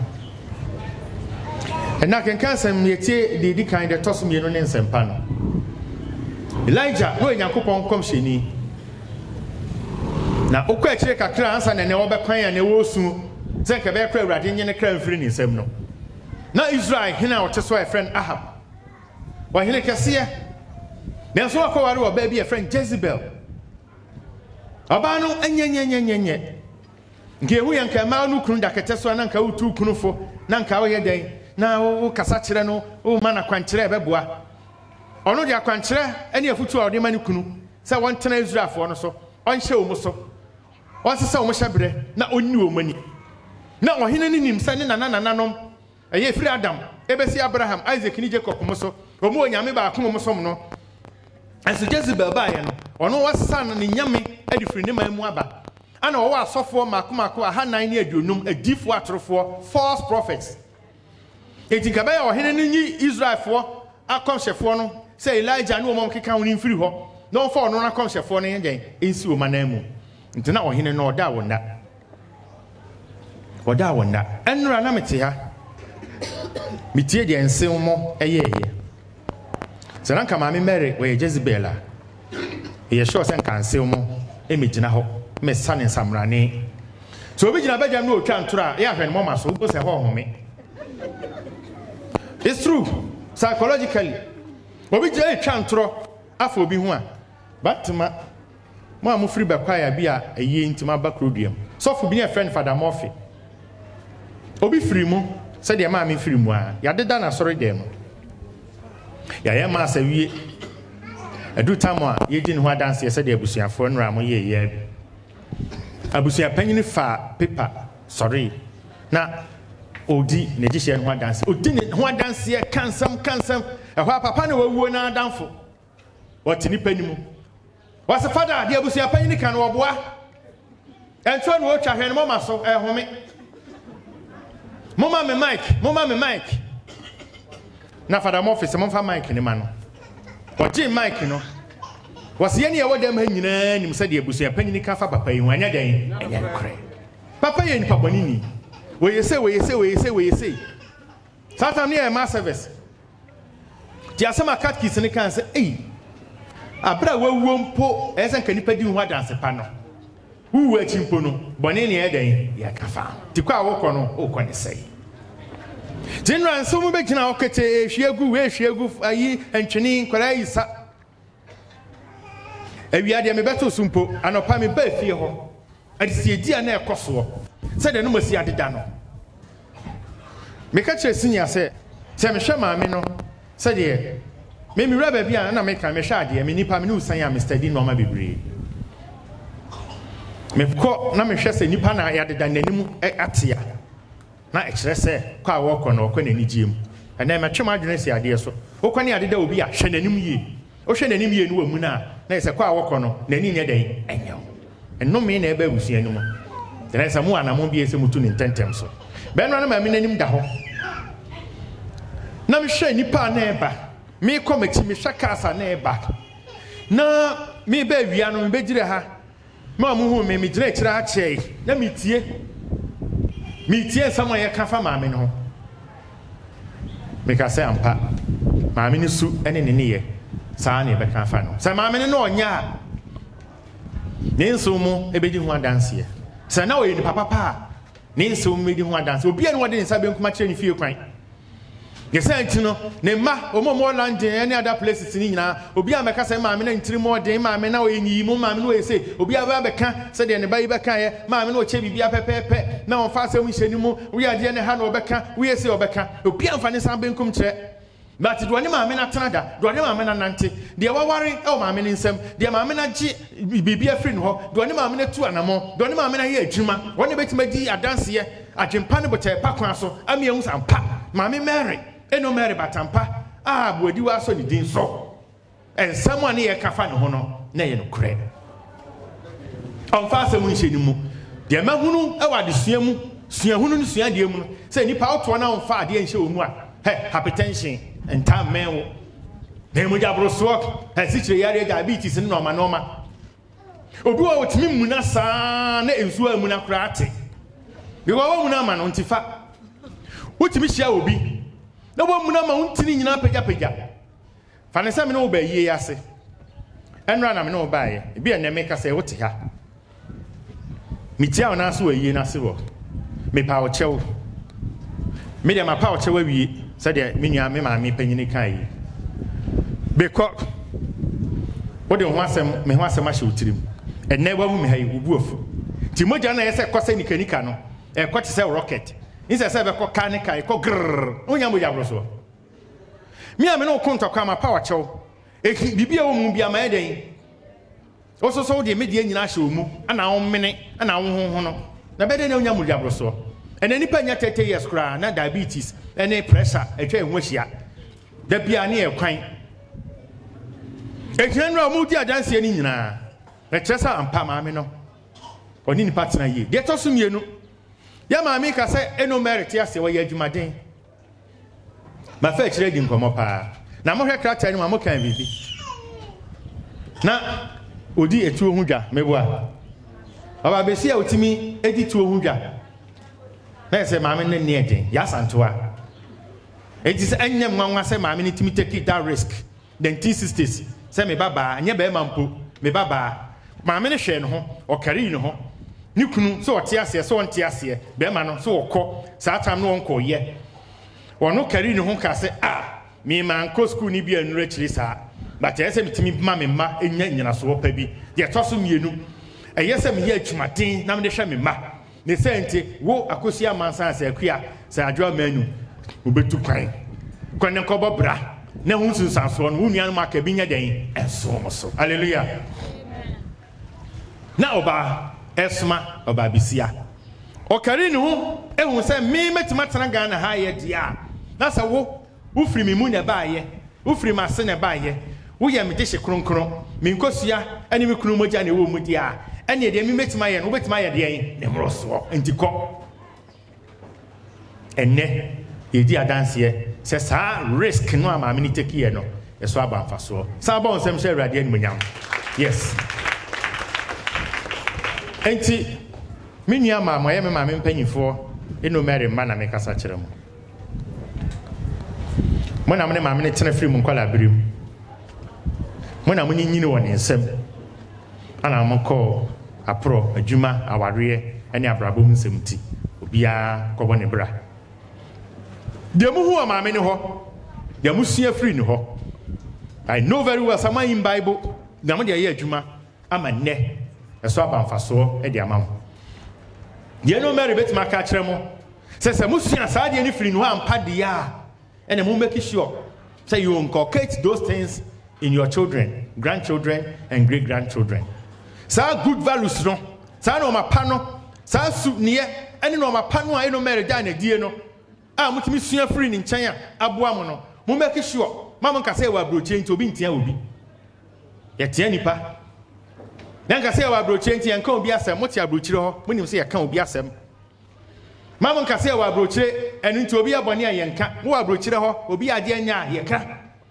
S1: ena kenkan sem yetie de kan de tosom ye no ne nsempa no Elijah no Nyankopon komhyeni na okwa akire kakra ansa ne wo bekwan ya ne wo su ze ka be kra awrade nye ne kra mfiri ni nsem no na Israel hina wote so a friend Ahab wa hine kese na so akware wo ba bi a friend Jezebel abanu enyenyenyenyenye ngehu yanka ma no kunu da kete so na nka utu kunufo na nka wo ye den na wo kasa kire no wo ma na kwankire beboa ono dia kwankire ene afutu a ode ma ne kunu se won tena Israelfo no so onhye wo so wonsese wo hyebre na onni wo mani na ohene ni nim se ne nanananom eye firi Adam ebesi Abraham Isaac ni Jacob mo so omo onyame ba akomo so no anso Jezebel ba ye no ono wasesa no ne nyame adi firi ne man mu aba ana wo asofo makomako aha nan ne aduonum adifo atorofo false prophets etinka ya ohene ni Israelfo akomhyefo no say Elijah no mom keka woni mfiri ho no for no na komhyefo no yen ensi o manamu ntina ohene no oda wonna enura na mete ha mitie de ensem mo eyeye sanan kama me Mary we Jezebel a ye sure sen kan ensem mo emigina ho me sane samrane so obi gina bajam no otwa ntora ya hwen mo maso o se ho home. It's true psychologically obi je etwa ntoro afọ obi hu a batma mo amufiri bakwa ya bia eye ntima bakroduam so fo bi ne friend Father Murphy obi firi mu se de ma me firi mu a ya deda na sori dem ya ye ma sa wie edu tamo a ye gini ho adanse se de abusuafo nra mo ye abusua panyini fa paper sorry na odi ne gihye ho adanse odi ne ho adanse kansam ehwa papa na wawuo na adanfo wotini panimu wase Father de abusua panyini kan wo boa entwa no otwa hwen mo maso ehome mama me mic na Father Murphy se mo fa mic ni ma no oje mic no wase ye ne yewodam ha nyina nim se de abusua panyini kan fa papa yi ho anya den anya nkre papa ye ni paboni ni we say Satan near my service. The Asama Catkis and can say, abra wawo mpo esen kanipa di ho adanse pa no wuwu achimpo no bone ne eden ya kafa tikwa awokọ no okọ ne sei General so mu begina okete ehwiegu ayi entwene kwara isa awiade me beto sumpo anopa me ba fie ho adisi edi ana ekoso se de no masi adeda no me ka kire sinya se me hwe maame no se de me raba bia na me ka me hwe ade me nipa me no usan ya Mr. D normal bebre me ko na me hwe se nipa na ya deda nanim atia na ekire se kwa awokọ no okọ nani giem na me twema adwene si ade so okọ ne adeda obi a hwe nanim yie o hwe nanim yie no wamu na se kwa awokọ no nani nya dan enyo eno me na ebe abusia no mu na se mu anamo bi ese mutu ne tentem so be no na ma me nanim da ho na me hwe nipa na eba me komati me hwe kasa na eba na me ba wia no me begire ha ma mu hu me gire ekira a chei na metie sama ye kafa maame no me ka se ampa maame ni su ene ne ye saa na be kafa no se maame no onya ne nso mu ebedi hu adanse ye se na oyi ni papa ne nso mu ebedi hu adanse obi ene wode nsa be nkuma kire ni fie kwan ye se antino ne ma omomo landing any other places ni nyina obi a meka se maame na ntiri mo den maame na oyi mu maame no ese obi a ba beka se de ne ba yi beka ye maame no che bibia pepepe na on fa se mu hyeni mu wi ade ne ha na obeka wi ese obeka obi a mfa ne san benkum kire but do ne maame na tenada do ne maame na nante de waware e o maame ne nsam de maame na gi bibia free no ho do ne maame na tu anamo do ne maame na ye adwuma woni betima di adanse ye adwempa ne bote pa kwan so ami ehun sampa maame Mary eno Mary batampa buadi wa so ni din so ensam ane ye kafa ne ho no na ye no kure onfa asem nhyeni mu de mahunu e wa de sua mu sua hunu ne sua de mu se nipa auto na onfa ade nhyɛ omu a hypertension enta menwo de mu jabro so sikire yare diabetes ne normal obi wa otimi mu na saa na ensu amu na kura ate bi wa mu na ma no ntifa otimi hia obi na wo mu na ma untini nyina pagya fa ne same no ba yie ase enra na me no ba ye bi ene me ka se wote ha mitia ona so yie na se wo me pa o chew me de ma pa o chew awie se de me nua me ma me panyini kai beko wo de ho asem me ho asem a hye otirim enne wa mu me ha yi obu ofu ti moja na yese kose nikanika no e ko te se rocket inse se be ko kanika e ko grrr onya moja broso mi ame no konto kwa ma power chew e bibia wo mu bia ma eden oso so de media nyina hye omu ana wo mene ana wo honho no na be de na onya moja broso ene nipa nya 30 years kra na diabetes ene pressure etwa enwo hia da bia ne e kwan e kyenra mu di adanse ni nyina e tresa ampa ma me no oni ni partner ye de to so mienu ya maami ka se eno merit ya se wo ya adwumaden ma fa kire di nkomo pa na mo hwe krata ni ma mo kan bibi na odi etu ohudwa meboa baba besi a otimi edi tu ohudwa na se maami ne ne eden ya santoa edi se anyam nwanwa se maami ne timi take that risk the 1960s se me baba anya be mampo me baba maami ne hwe no ho o kari no ho ni kunu so ote ase so onte ase be ma no so okọ saa tam no onko ye wono kari ni ho ka se me man ko school ni bi anura chiri saa but ese mitimi ma me ma enya nyina so pa bi de to so mienu eyese me ye atwumaden na me de hwe me ma ne sente wo akosi amansa ase akua sa adwo manu obetu kwan ne ko bobra na hu sunsanso no wunua no aka bi nya den enso mo so hallelujah na oba esma oba bisia okari ni hu ehun se me metima tena Ghana ha ye dia na sa wo ufiri mi mu ne ba ye ufiri ma se ne ba ye wo ye me de hye kronkron me nkosua ani me kunu moja ne wo mu dia ene de me metima ye no betima ye de yen ne mroso entiko enne ye di adanse ye se sa risk no ama me ni take ye no eso aba mfaso sa ba onsem hye awrade ani munyam yes enti minia mama ye me mama mpanyifo eno Mary mana me kasa kire mu mo na me mama ne tena free mu nkwala birim mo na mo nyini wɔ ne nsɛm ana mo kɔ apro adwuma awareɛ ɛne abrabɔ mu nsɛm ti obiara kɔbɔ ne bra deɛ mo hu maame ne hɔ deɛ mo sua free ne hɔ I know very well someone in Bible na mo deɛ yɛ adwuma ama nnɛ ɛso aba mfasoɔ ɛde ama mo deɛ no Mary bet ma ka kyerɛ mo sɛ mo sua saa deɛ ne free ne hɔ ampa deɛ a ɛna mo make sure say you inculcate those things in your children, grandchildren and great grandchildren. Sa good values no sa no ma pa no sa su ne ɛne no ma pa no a no Mary da na die no a mutimi sua free ne nkyɛn a aboa mo no mo make sure mama nka sɛ wa broche nti obi ntia obi yɛtia nipa na nka sɛ wa broche nti yɛnka obi asɛm mo tia brochire hɔ mo nim sɛ yɛka obi asɛm mama nka sɛ wa brochire ɛno nti obi abɔne a yɛnka mo wa brochire hɔ obi ade anya yɛka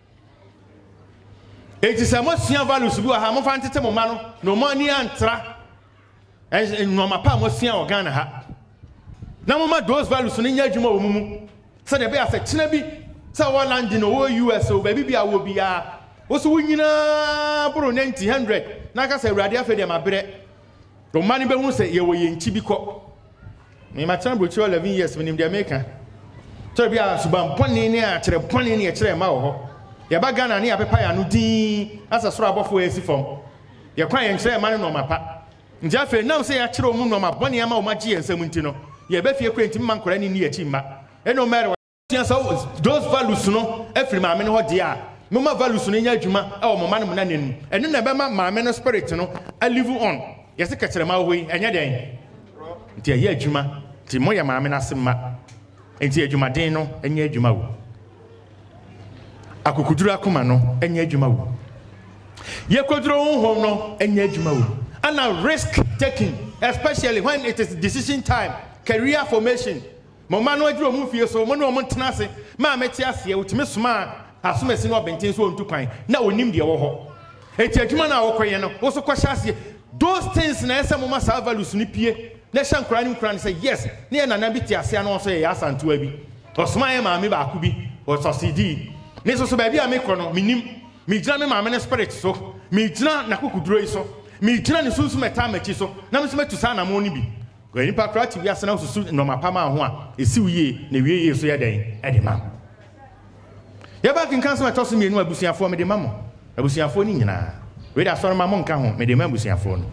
S1: eti sɛ mo sua values bi wɔ ha mo fa ntete mo ma no no mo ani antra no ma pa mo sua organ ha na mo ma those values no nya adwuma wɔ mu sɛ de be asɛ kyena bi sɛ wɔ London o US o baabi bia wɔ bia wo so nyina boro 90 na ka sɛ awurade afɛ de ma brɛ no ma ne be hu sɛ ye wɔ yɛnchi bi kɔ me ma kyena brochi 11 years minim de America sɛ bia suban pɔne ne a kyerɛ pɔne ne kyerɛ ma wɔ hɔ ya ba Ghana ne apepa ya no din asa soro abɔfo esi fam ya kwan yɛn kyerɛ ma ne no mapa nti afɛ nam sɛ ya kyerɛ mu no ma bɔne ama o ma gye nsɛm nti no ya be fie kwenti man kora ne ni akyi mma ɛno Mary so those values no every maame no hɔ dia mama values no nya adwuma e o mama no na nenu ɛno na be ma maame no spirit no a live on yɛse ka kyerɛ ma ho yi ɛnya den nti ɛyɛ adwuma nti mo yɛ maame no asema nti adwuma den no ɛnya adwuma wo akokuduru akoma no ɛnya adwuma wo yɛkoduro honhom no ɛnya adwuma wo ana risk taking especially when it is decision time career formation mama no adwuro mu fie so mo no mo ntena ase ma meti ase utime soma asomasi no obenten so ontu kwan na onim de wo ho eti adwuma na wokoye no wo so kwahya ase those things na ese mo ma sa values ni pie na hya nkran ni nkran say yes na na na biti ase na so ye asanto abi osoma ye maame ba aku bi o succeed ne so ba bi a me kro minim mi gina me maame ne spirit so mi gina na kokuduro yi so mi gina ne sunsu meta machi so na me so metu sa na mo ni bi go nipa krati bi asena susu no mapa ma ho a esi wiye na wiye so yɛ den ɛde ma ya ba kin kanso metoso mienu abusuafo me de ma mo abusuafo ni nyina we da sɔre ma mo nka ho me de ma abusuafo no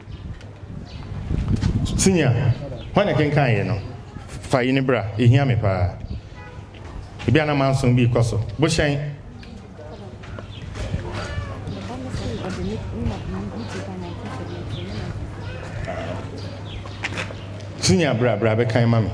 S1: sinya hwana ken kan ye no fa yi ne bra ehia me pa ebi ana manso bi koso bo hyen sinya bra be kan mami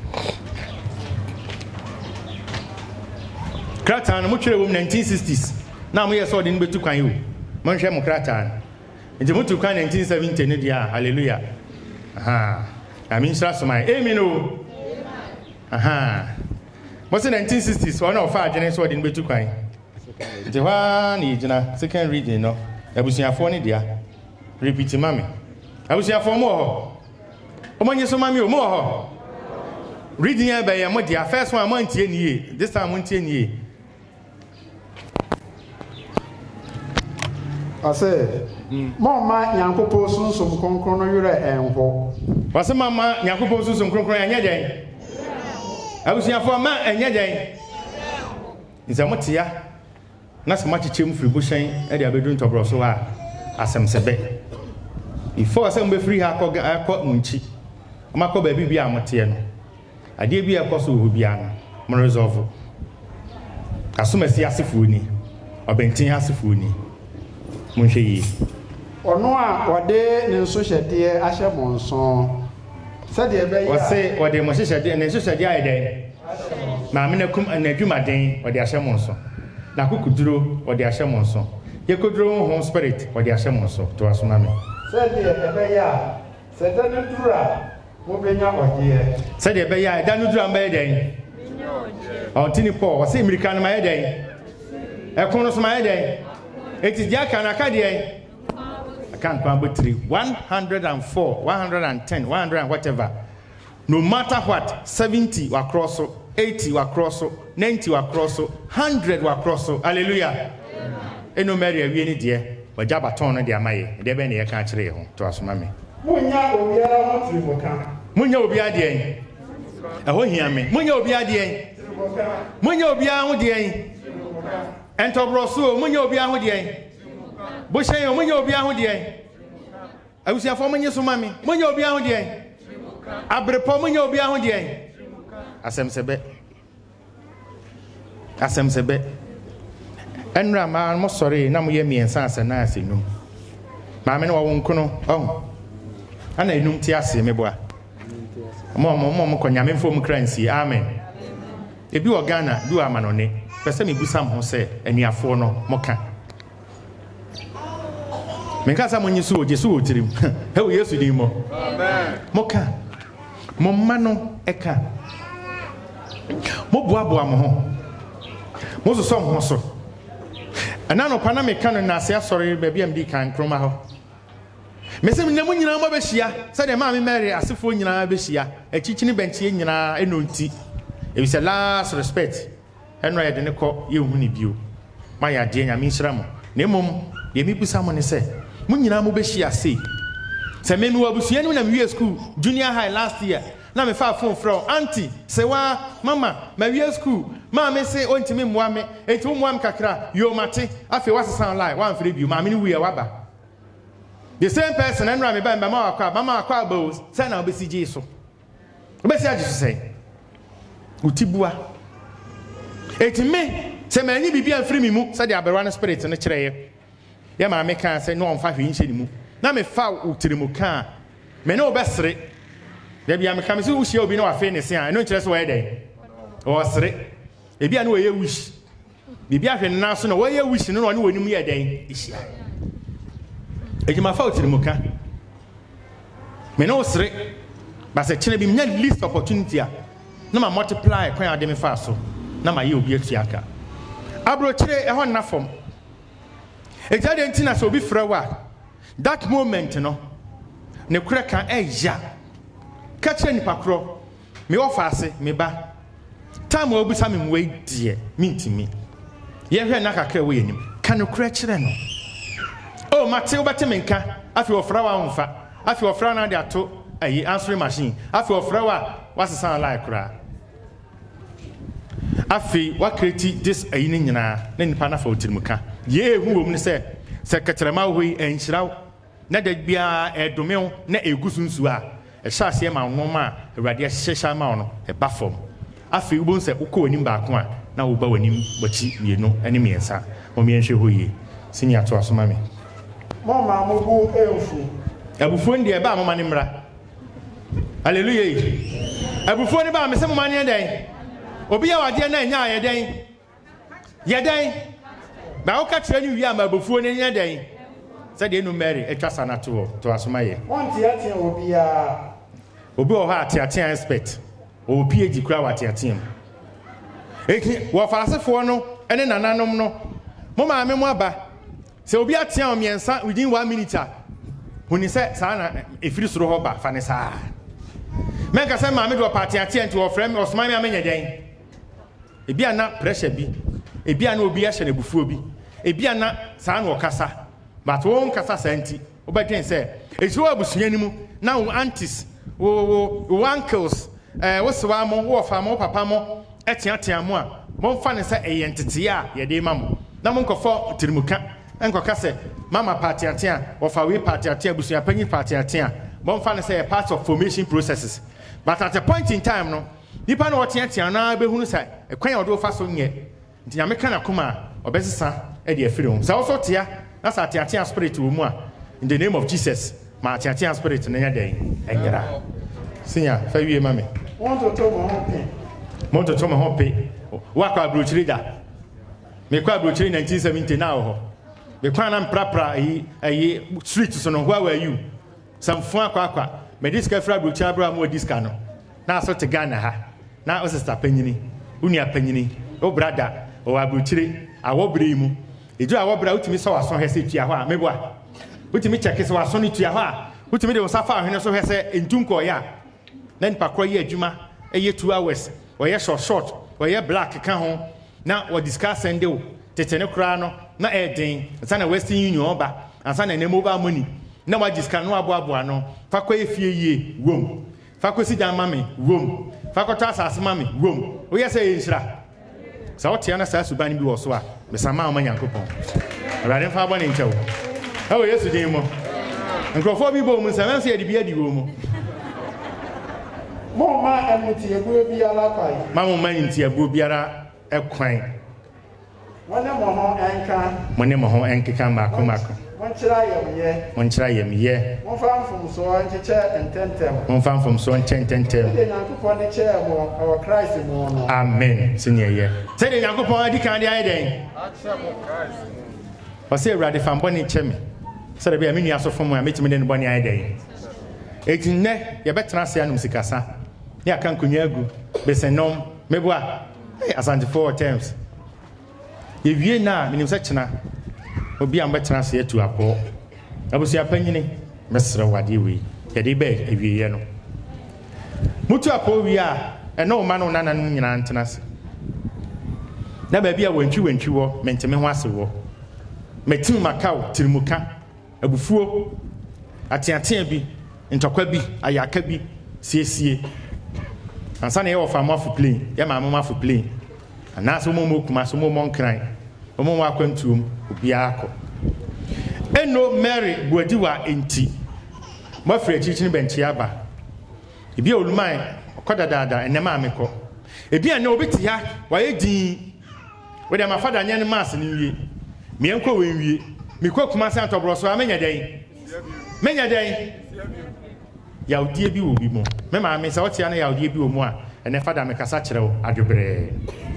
S1: krata no mo twere wo 1960s na mo yeso de no betu kwan yo mo hwe mo krata nti mo tu kwan 1970 ne dia hallelujah aha amin sra so mai amen o aha mo se 1960s one of agene so de no betu kwan nti wa ni gina second reading no abusuafo ne dia repeat mami abusuafo mo ho omonye so mami o mo ho reading ya be ya mo dia first one man tie nie this time mo tie nie
S4: ase mama nyankopɔ sunsun kronkron no yure enho
S1: wase mama nyankopɔ sunsun kronkron anya den abusuafo ma anya den nza mo tia na se ma chichem firi bo hyen e de abedu ntobro so a asem sebe before asem be free ha akɔ munchi makɔ ba bibia amote no ade bia kɔ so ho bia no mo resolve asomasi asefo ni obentin asefo ni mo hwɛ yi
S4: ɔno a wɔde ne nso hyɛdeɛ ahyɛ mo nso sɛdeɛ ɛbɛyɛ
S1: wɔse wɔde mo hyɛdeɛ ne nso hyɛdeɛ ayɛ dɛn maame na kum na adwumaden wɔde ahyɛ mo nso na kokuduro wɔde ahyɛ mo nso yekoduro ho spirit wɔde ahyɛ mo nso to asoma me
S4: sɛdeɛ ɛbɛyɛ a sɛdɛ no dura mo benya ɔdeɛ
S1: sɛdeɛ ɛbɛyɛ a ɛda no dura mbɛyɛ dɛn ɔntini Paul wɔse America no mayɛ dɛn ɛkon no so mayɛ dɛn eti dia kana ka deɛ aka nkwa botiri 104 110 100 and whatever no matter what 70 wa cross 80 wa cross 90 wa cross 100 wa cross hallelujah eno Mary awie ni de wagya baton no de amaye de be ne ye ka kire ho to asoma me
S4: munya obiara ho tirimuka
S1: munya obiara de ɛho hia me munya obiara de munya obiara ho de entobroso munya obiara ho de bo hyen munya obiara ho de awusiafo munya so mame munya obiara ho de abrepo munya obiara ho de asem sebe enra ma mo sori na mo ye miensa asena asenu ma me no wo nkono ana enum ti ase me boa mo ko nyame fo mu kransi amen ebi wo Ghana du amanone pese me busam ho se aniafo no mo ka me ka sa mo nyisu ojesu otirim he wo Yesu din mo amen mo ka mo mano eka mo boaboa mo ho mo so mo so ana no pana me kan na se asori ba bia mdi kan kroma ho mesem na munyina mo behia se de ma me Mary asefo nyina behia achichini benchie nyina enonti e bi se last respect eno ye de ne ko ye hu ni bio ma ya de nyame nhira mo na emom de mi busa mo ne se munyina mo behia se me mi wabusua ni na me school junior high last year na me fa phone from auntie se wa mama ma wie school ma me se ontimi mwa me enti mwa me kakra yo mate afi wasesa online wan fere bi ma me ni wi e waba the same person enra me ba mama akwa bo say na obesi ji so obesi agi so say utibua enti me se ma ni bibia firi mi mu say the aberwa spirit no kire ye ma me kan say no on fa hwe nche ni mu na me fa utirimu kan me no obesere Debi am come see ushia obi no afa ne se an no kire so we den o sere ebi an we ye wish bibi ahwe na so no we ye wish no no woni mu ye den ihia ejima fa otirimuka me no sere ba se kire bi nya least opportunity a na ma multiply kwan ade me fa so na ma ye obi atuaka abro kire e ho na fom ejade ntina so obi frewa that moment no ne kure kan eya Catcher ni pakro, me ofase, me ba. Time will be some way, dear, mean to me. Ye hear Naka way in him. Can you cratch no? Oh, Matilda Timenka, after your flower on fat, after your flower there to a answering machine, after your flower, what's the sound like cry? After what created this a evening, then Panafo Timuka. Ye, who will say, Secretary Maui and Shroud, not that be a domain, not a gusunsua. E sha se ma nwoma awurade hyehya ma ono e ba fom afi ubon se ukọ anim ba ko a na wo ba wanim bachi mienu ene miensa mo mienhwe hoye sinya to asoma me
S4: mo ma mo bu enfu
S1: abufuo ndi e ba mo mane mra hallelujah abufuo ni ba me se mo mane den obi ya wade na nya ye den ba o ka kire ni wi ama abufuo ni nya den se de no Mary etwa sana to asoma ye
S4: won tie obi ya
S1: obi o ha atiatia expert o PhD kura wa atiatia eki wo farasefo no ene nananom no mo ma me mo aba se obi atia o miensa within 1 minute huni se sa na efiri soro ho ba fa ne sa me ka se ma me do party atia nti wo frame osman me amenya den ebi ana pressure bi ebi ana obi a hye na bufuo bi ebi ana sa na okasa but won kasa santi obedwen se eji wo abusua ni mu na wo aunties wo uncles wo sewa mo wo fa mo papa mo etiatia mo a mo fa ne se eyentete a ye de ma mo na mo nkofo tirimuka enkoka se mama patiatia wo fa we patiatia abusua panyi patiatia mo fa ne se part of formation processes but at a point in time no nipa no otiatia na behunu sai ekwan ya odo fa so nye nti nyame na kuma obesesa e de afiri ho sa wo so tia na sa atiatia spirit wo mu a in the name of Jesus ma atiatia spirit na nya den enyera sinya fa wie mame
S4: won to mo ho pe
S1: wa kwa brochiri da me kwa brochiri 1970 na ho me kwa na mprapra yi street so no where were you samfo akwa me diska fra brochiri abra mo diska no na so te Ghana ha na o sister panyini uni apanyini o brother o abrochiri awobre mu eju awobra utimi so waso hese tua ho a mebo a utimi check so waso ni tua ho a utimi de wosafa ahwene so hese entunko ya na nipa kro ye adwuma eye 2 hours o ye short o ye black ka ho na o discuss ende o tete ne kura no na edin sana Western Union oba ansa na mobile money na wajiska no aboabo no fa kwa efie yie wom fa kwa sidan mame wom fa kwa ta asase mame wom wo yesa yenhira sa wote na sa suban bi wo so a besama ma Nyankopɔn awurade fa abɔ ne nkyɛw awo Yesu din mo nkrofo bi bo mu nsaman se yɛde bi adi wo mu
S4: mo ma emti ebu biara kwai
S1: ma mo ma nti ebu biara ekwan
S4: wone mo ho enka
S1: mone mo ho enkeka mako monkyira yemye
S4: monfamfom so ncheche ententem
S1: monfamfom so nchentem
S4: de Nyankopɔn ne che mo our Christ mo no
S1: amen sinye se de Nyankopɔn adi kan de ayeden o se Awurade fambo ne che me se de bia me nua so fom a metimi de ne bɔne ayeden etinne ye betena se anum sikasa ne aka nkonya agu besenom meboa asantefo terms yewie na minim se kyena obi am betena se atu apɔ abusu apanyini mesre wade wi yede be awieye no mutu apɔ wi a ɛno ma no nananum nyina ntena se na ba bia wantwi wo menteme ho ase wo metim makao tirimuka abufuo atiatia bi ntokwa bi ayaka bi siesie ansa na ye wo famo afu plane ye ma mo afu plane ana so mo kuma so mo nkran o mo akwantuom obi akọ eno Mary buadiwa enti mo frɛ chichini benchi aba ebi oluman okoda dada enema amekọ ebi ene obeti ha wa yedin we dem afada nya ne mass ni wie me enko we wie me kwa kuma san tobro so amenya den yaudie bi wo bi mo me ma me sa otia na yaudie bi wo mu a ene fada me kasa kyerɛw adwobre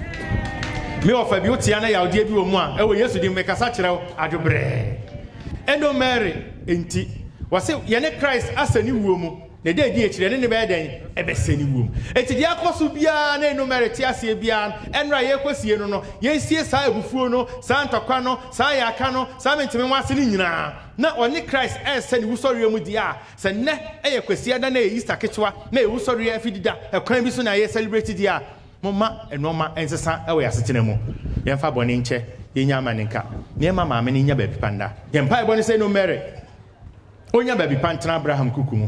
S1: me ofa bi otia na yaudie bi wo mu a ewo Yesu di me kasa kyerɛw adwobre eno Mary enti wase ye ne Christ asani wo mu ne de di ekyire ne be den ebesani wo mu enti di akoso bia na eno Mary ti ase bia enra ye kosie no ye sie sa abufuo no sa ntokwa no sa ya aka no sa mentime wase ni nyina na oni Christ esani wusori mu di a se ne eye kwasia da na Easter ketewa na wusori afidida ekwan bi so na ye celebrate di a mama enoma ensesa ewe asetena mu ye mfa bone nche ye nya amaninka ne mama me nya baby panda ye mpa bone se no Mary onya baby pantana Abraham kukumu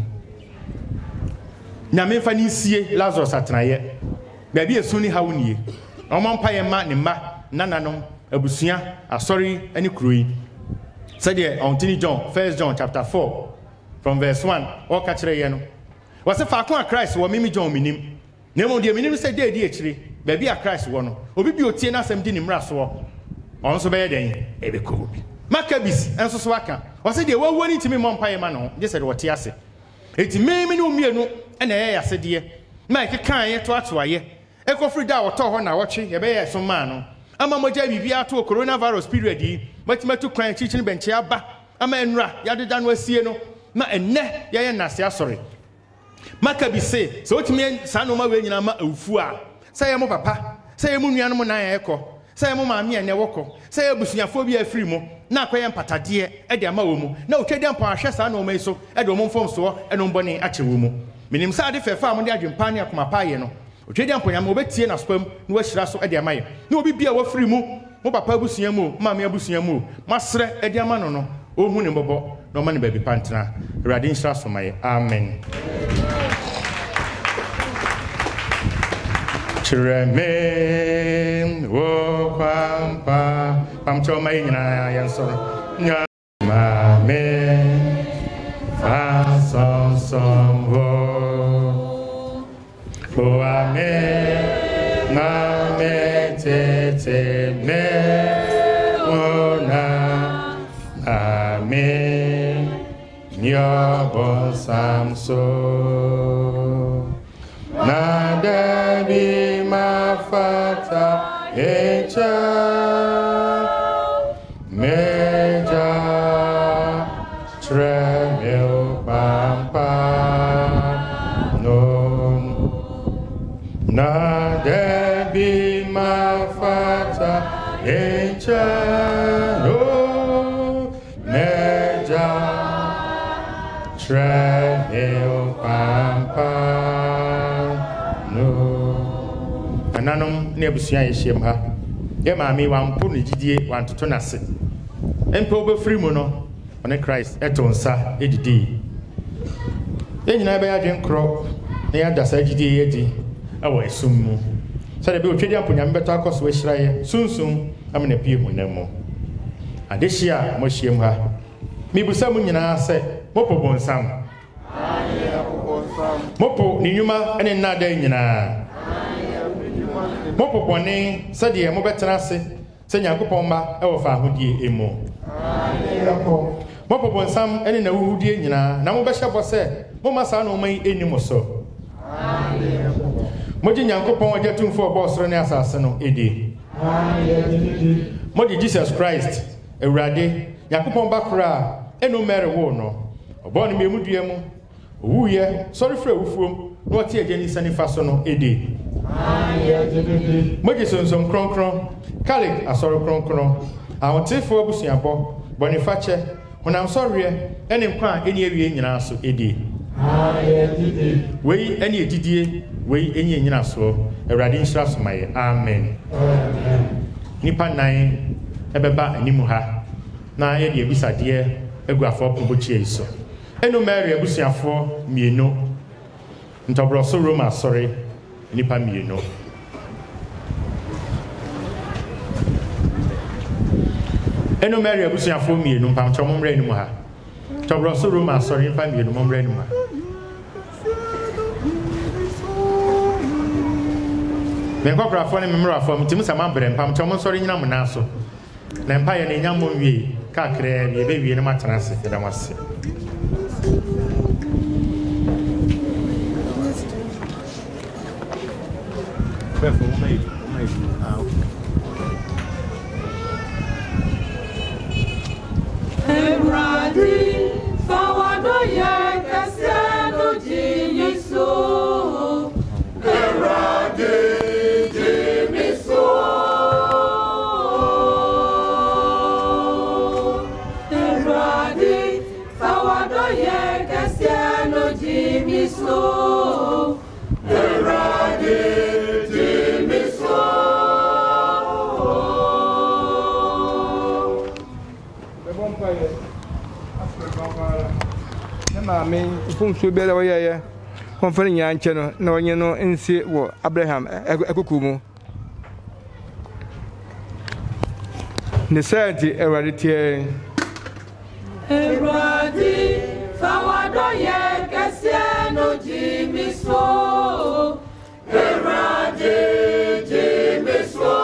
S1: na me mfa ni sie Lazarus atenaye baby esuni hawunie omo mpa ye ma ne ma nananom abusua asori ani kuroi said on John 1 John chapter 4 from verse 1 o ka kire ye no was fa ko Christ wo mimi John minim na mo de minim se de ekire ba bi a Christ wo no obi bi otie na asem di ni mra so on so be ye den e be ko bi makabis enso so aka was de wo woni timi mo mpa ye ma no je se de wote ase eti mimi no mienu e na ye yase de ma ke kan ye to atoaye e ko free da wo to ho na wo twe ye be ye so ma no ama moja bibia to coronavirus period yi matimatu kwan chichini benchi aba ama enra yadeda no asie no na enne ye nase asori makabi se so otimi sanu ma we nyina ma awufu a se ye mo papa se ye mo nuanu mo nan ekọ se ye mo maami ene wokọ se ye busuafo bi afiri mo na akoye mpatade e de ama wo mu na otwedi ampa ahwe sa na o mai so e de o mo mfom so e no mbone ache wo mu minim sa de fefa mo de adwempa ne akoma pa ye no otwedi ampa nyama obetie na spam na wahira so e de ama ye na obi bia wafiri mu mo papa abusua mu maami abusua mu masre e de ama no no o hu ne bobo na o ma ne baby pantena Awurade nhyira so maye amen. Chireme wo kwampa pamcho mai nyina yansoro nya mame fa som wo o ame na me te me ona ame nyo bon samso na debi mafata echa meja tremel pampa no na debi mafata echa no meja tremel pampa nanom ne abusua ye hyem ha ye maame wampo ne gidie wantoto nase empe obefiri mu no one Christ etonsa edidi ye nyina be ya dwen kro na ya dasa gidie ye di awo esum mu sɛ de be otwedi amponya mbeto akoso ahyira ye sunsun amene pie mu na mu adehia mo hiem ha mibusa mu nyina sɛ mopo bonsam mopo ni nyuma ene nada nyina mopo bone sɛ de mo betena ase sɛ Nyankopɔn ma ɛwɔ fa ahodie emu mopo bonsam ene na wuhudie nyina na mo bɛhyɛ bɔ sɛ mo masa na ɔman eni mo so moji Nyankopɔn agya tumfo ɔbɔ ne asase no edi moji Jesus Christ Awurade Nyankopɔn bakra enu mere wo no ɔbɔ ne memu dua mu owuye sɔre fra wufuom na ɔte agya ni sani fa so no edi moji sonsom kronkron kalik asɔre kronkron ahotefo abusuabɔ bɔnifakyɛ honam sɔreɛ ene nkwa eni awie nyina so edi wei ene edidie wei eni nyina so Awurade nhyira so maye amen nipa nan ebeba animu ha na ye de ebisade egu afọ pobochie iso enu Mary abusuafo mienu ntobroso Roma sorry nipa mienu enu Mary abusuafo mienu mpamcho momra animu ha ntobroso Roma sorry nipa mienu momra animu ha menkokrafo ne memrafo mtimu sama bre mpamcho mo sorry nyina mo na so na mpa ye ne nyamo wie kakra bi ebe wie ne matena se da wase befo mai
S6: Eradi fawado ye kaseno jimiso Eradi so Eradi jimiso
S7: Bebompaye afro ne maame funso be da woyeye konfere nyanche no na onye no nsi wo Abraham ekoku mu ne santi Eradi tie
S6: Eradi fawado ye kasiano jimiso Eradi jimiso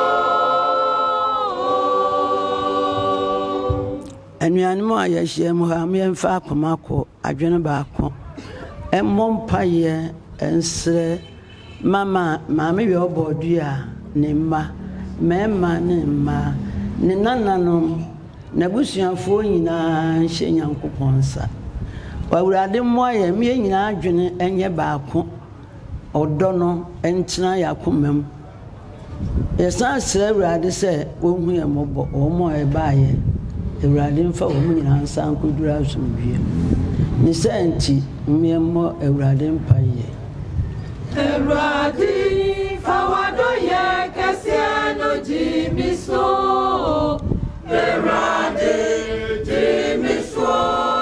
S5: anuanimo ayehye mu ha me mfa akomako adwene baako emmompa ye ensre mama maame we obodua ne mma mema ne mma ne nananom na busuafo nyina hye Nyankopɔn sa Awurade moye me nyina adwene enye baako odo no entena yakomam yesa sere Awurade se wohu ye mobo omo e baaye Awurade mfa wo nyina nsan kodura asomdue ni senti mmemo Awurade mpaye
S6: Eradi fawado ye kasiano jimiso Eradi jimiso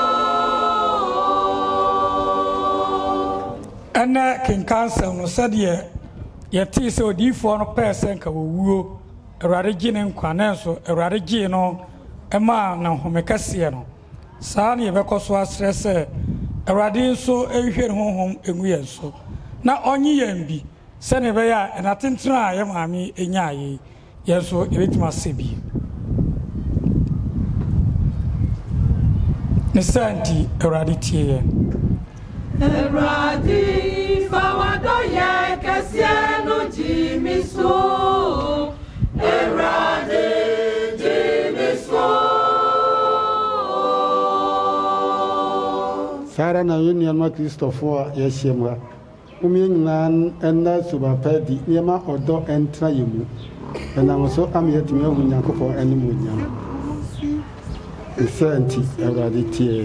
S8: Ana kin council no said ye ti se odifo no person ka wowuo Eradi gine nkwane so Eradi gine no ema na homekase no saa na ye bekoso asre se Eradi so ehwe honhom egu ye so na onyi yambi se ne be ya na tentena ye maami enya ye ye so ebetima sebi ne santi Eradi tie
S6: Eradi fawado ye kasiano jimiso Eradi jimiso
S4: Sara na yuni alma Kristofo ya shemwa umi nyina enna subapadi niema odo entra yemu na maso amiyetumi ahu Nyankopɔn animu nyam isenti Eradi tie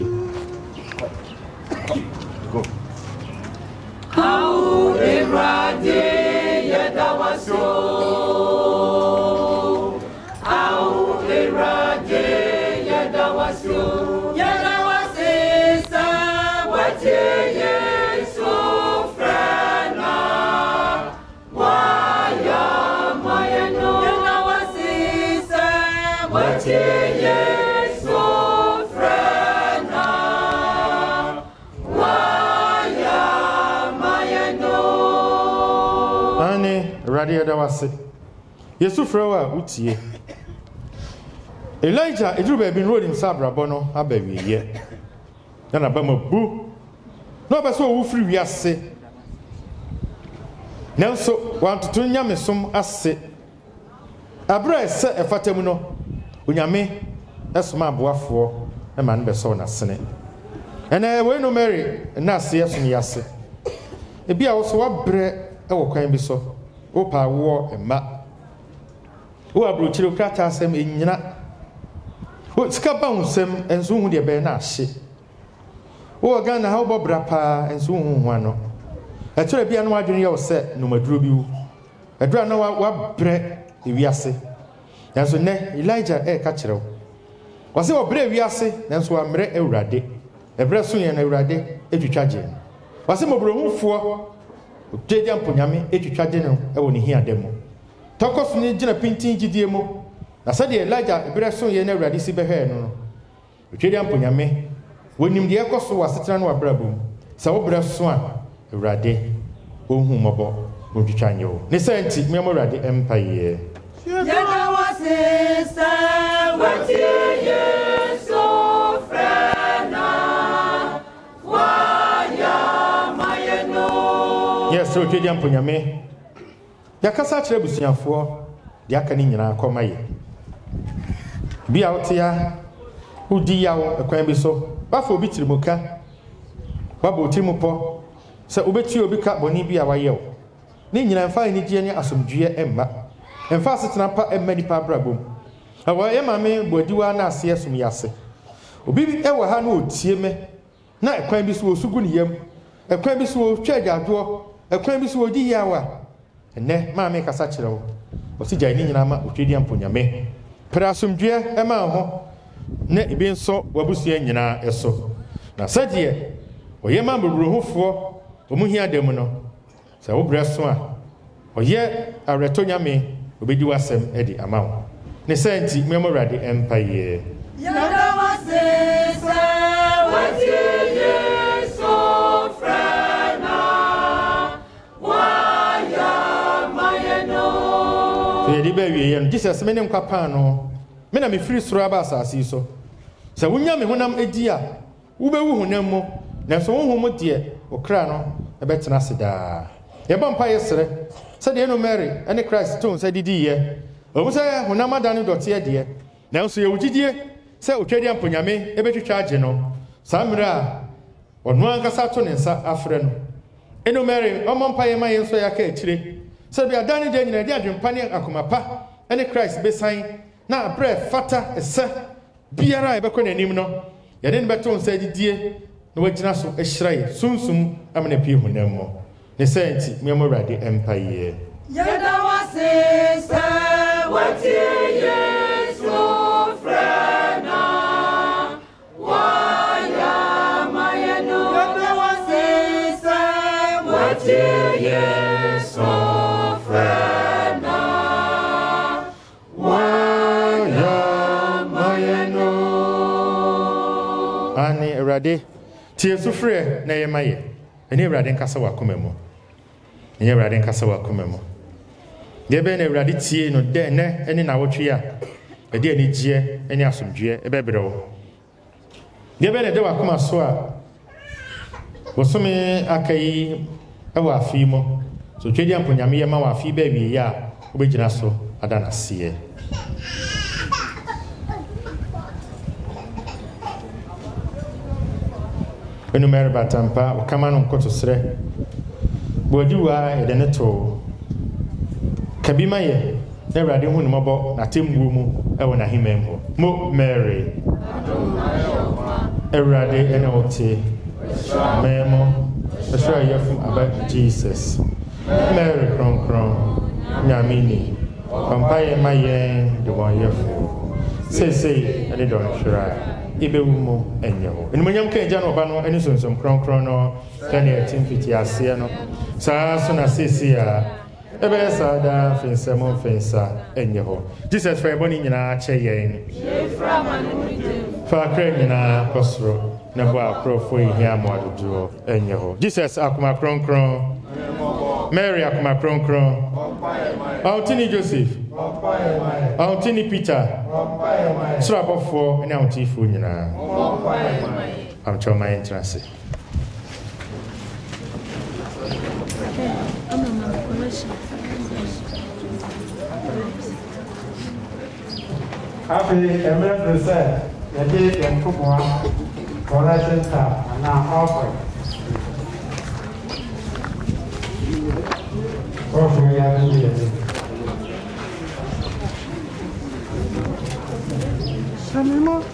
S6: Eradi yedawaso
S1: Radio da wase Yesu frewa utie Elijah edru ba bi road in sabrabo no abawiye na ba mabu no ba so wo free wiase nanso wantoto nyame som ase abra ese efatamu no onyame esoma aboafo e ma no be so na sene ene we no Mary na ase yeso yase ebi a wo so wabre e wo kwan bi so opa wo ema wo abrochiro krata asem enyina wo sika ba unsem enso hu de be na ahye wo Ghana ha wo brapa enso hu hu ano etere bia no adwene ye wo se no maduro bi wu adura na wa bre ewiase yanso ne Elijah ka kire wo wase wo bre ewiase nanso wa mre Awurade ebre so ye na Awurade etwitwaje wase mobrohufo Jeja mponyame etwitwaje no ewo ne hia demo tokos ne gina pintin gidie mu na sade Elijah ebre so ye na Awurade si behwe no Jeja mponyame wonim de ekoso wasetena no abrabom sa wo bre so a Awurade ohun mobo otwitwanye wo ne senti me Awurade empire
S6: Yega wase sa watie Yesu frena waya mayeno
S1: Yes, so Jeja mponyame yakasa kire busuafo de aka ni nyina akomaye bia wotia udi yawo ekwan bi so bafo obi tirimuka babo tirimupo se obeti obi ka boni bia wayew ni nyina mfa ni gie ni asomdue emma mfa setena pa emma ni pa brabom awa ye mame bodiwa na ase esum yase obi ewa ha na otie me na ekwan bi so osugu ni yam ekwan bi so twaadwo ekwan bi so odi yawa ene mame kasa kire wo osigya ni nyina ma otwedi amponyame pra asomdue ema ho na ibi nso wabusia nyina eso na sadie oye ma mbruhufo omuhia dem no sa wo breso a oye areto nyame obedi wasem edi amawo ne senti memo Awurade empire
S6: Yega wase sa watie Yesu frena waya mayeno
S1: Fedi ba wiye no Jesus me ne nkwapa no me na me firi soro aba asase so sa wonya me honam edi a wo be wu honam mo na so wo homo de okra no e betena seda ye bompa yesere se de no Mary ene Christ ton se didi ye o se honam adane dote de na so ye wugidie se otwadi amponyame e betwitwa age no samra ono ankasa to ne nsa afre no eno Mary o mompa ye ma ye so ya ka akire se bi adane de nyina de adwempa ne akomapa ene Christ besan na abre fata ese biara e bekọ nanim no ye ne beton se didie na wagina so ehiraye sunsum amene pie honam mo ne senti me Awurade empire
S6: Yega wase sa watie Yesu frena waya mayeno Yega wase sa watie Yesu frena waya mayeno
S1: ani Awurade tie sufre na ye maye eni Awurade nkasa wakoma mu eni Awurade nkasa wakoma mu de be na Awurade tie no de ne eni na wotwe a ede ani gie eni asomdue ebebre wo de be na de wakoma so a wosome akai ewa afi mo so twedi amponyame ye ma wa afi ba wie ya obegina so adana sie enu mere batampa okamano nkoto sre bodiwa edeneto kabima ye na Awurade hu numobo na tembuo mu ewo na himembo mo Mary Awurade ene ote memo asha yefum aba Jesus Mary kron nyamini pampaye maye de won yefu sei ene don hwira ibewumo enyewo enumonyam ka eja no oba no eni sonsom kron no ka ne atimfiti ase no saa so na sesi a ebe sada finsa mo finsa enye ho Jesus fa eboni nyina che yen fa kra nyina kosro na bo akrofo ihia mo adodo enye ho Jesus akoma kronkron Mary akoma kronkron Autini Joseph Autini Peter Srabofo ni autifu nyina am choma entrance
S4: Happy Emerald Yadi and Kubwa, Collection Tab, and now offering. Offering Yadi. Samima,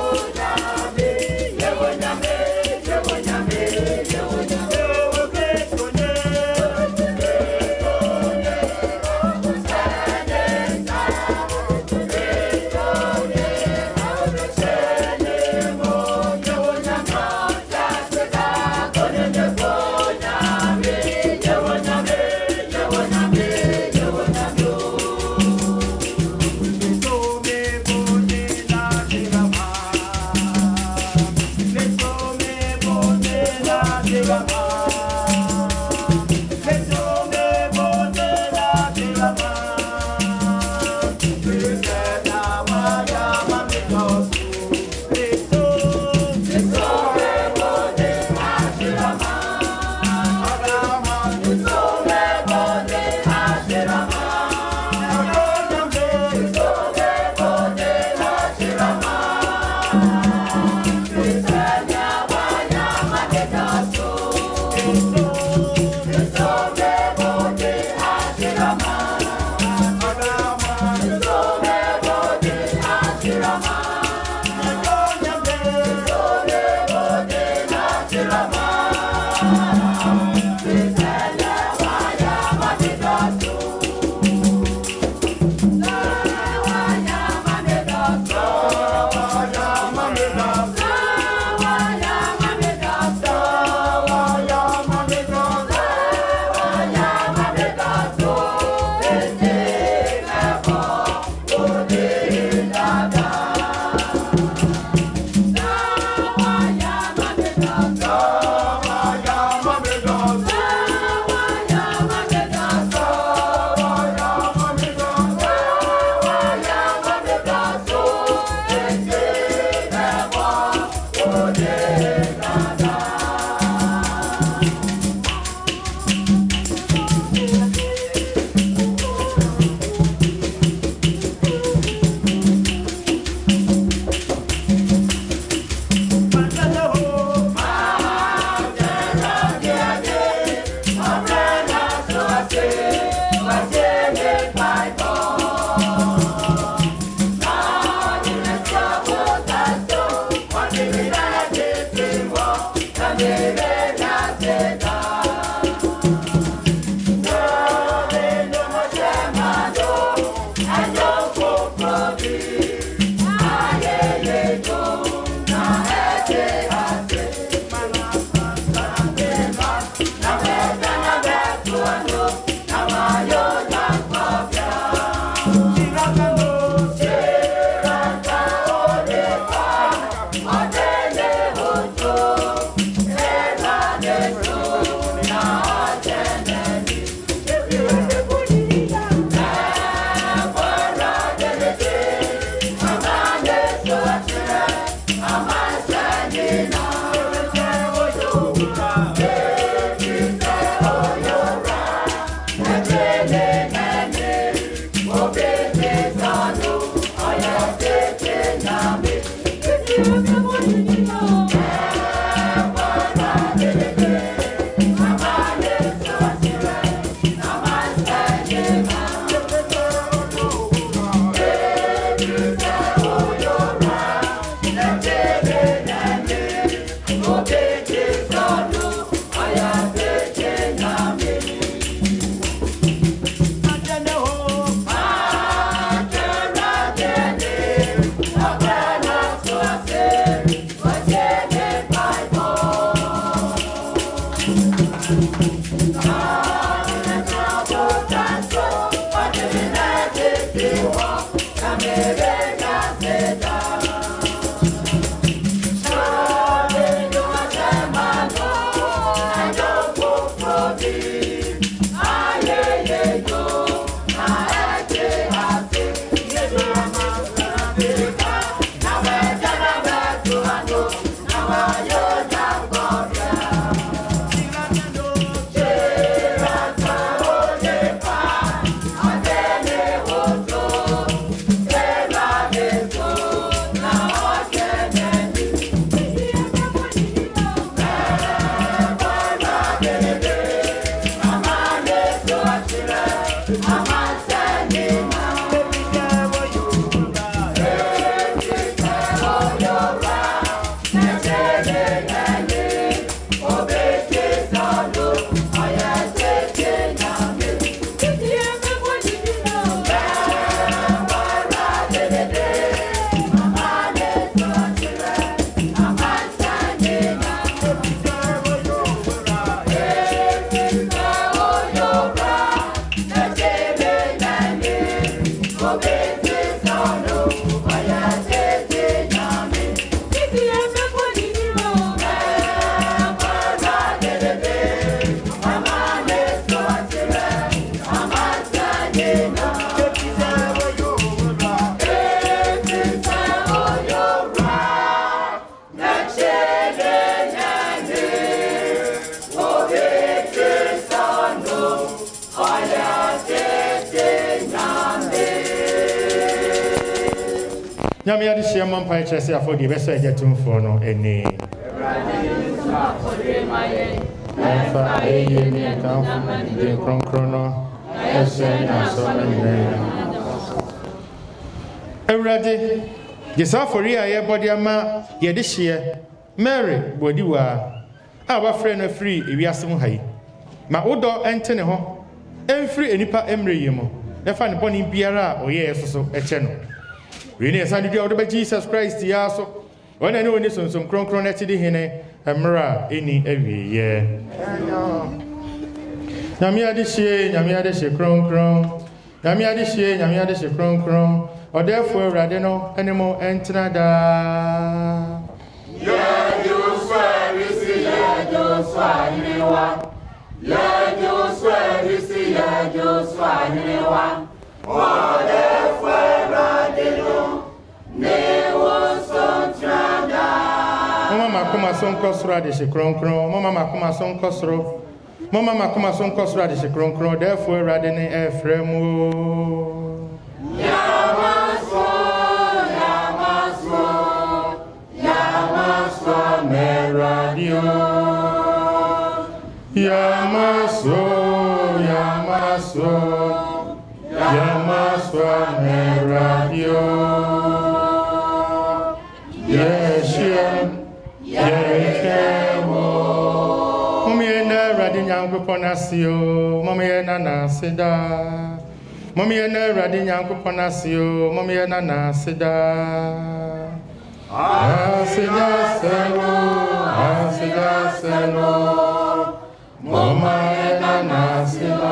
S6: Mama,
S1: me ade hye mo mpa kyerɛ sɛ afɔ de bɛsɛ agya tumfo no ɛne Efa eye ni kanfo de kronkron no ɛhyɛ na so ɛne Ewurade gesa afɔre a yɛbɔde ama yɛde hye Mary bodiwa a wafrɛ no free ewiase mu hayi ma wodɔ ɛnte ne ho ɛmfiri enipa emre yemo na fa ne bɔne biara a ɔyɛ so ɛkyɛ no we ne san dua wodɔ Jesus Christ ya so ɔna ne oni sonsom kronkron na tidi hene emra eni awiye nyame ade hye kronkron nyame ade hye kronkron ɔdɛfo Awurade no ɛne mo ɛntena daa Mama makoma sonko soro ade hye kronkron mama makoma sonko soro ade hye kronkron ɔdɛfo Awurade ne ɛfrɛ mu Yamaso radio Yeshua Yekemo Mumiena radinyangu ponasio Mumiena nasida Mumiena radinyangu ponasio Mumiena nasida Asida selo Mama ena nasida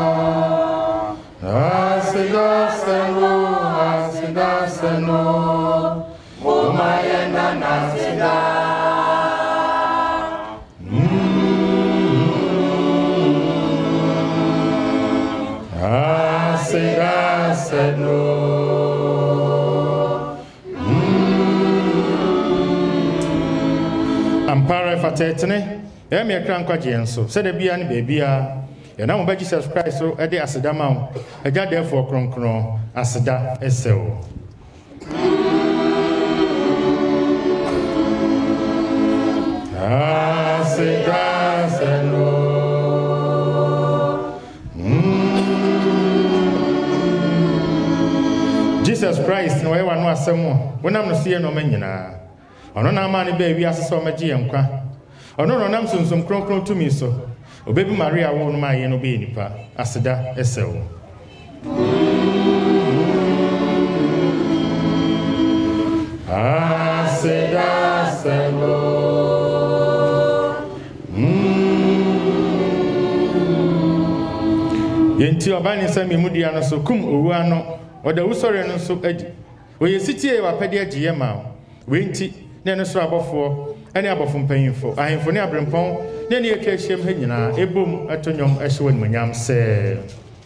S1: Asida selo Mama ena nasida Asida selo Ampara fatetene Emi ekran kwaje enso se da bia ne baabia ya na mo ba Jesus Christ so e de aseda ma wo agya defo kronkron aseda esew aseda selo Jesus Christ no e wa no asemo wonam no sie no manyina ono na ama ne ba wi asese o magye yankwa ono no nam sunsun kronkron tumi so obebi Maria wo no ma ye no be nipa aseda esew aseda selo yenti obani sami mudia no so kum owu ano oda wusore no so adi oyesitie wa pede agiye ma wenti ne no so abofo ani abofo mpanyimfo ahemfo ne abrempon ne ne etwa hiem ha nyina ebom atonyom ehwe no manyam se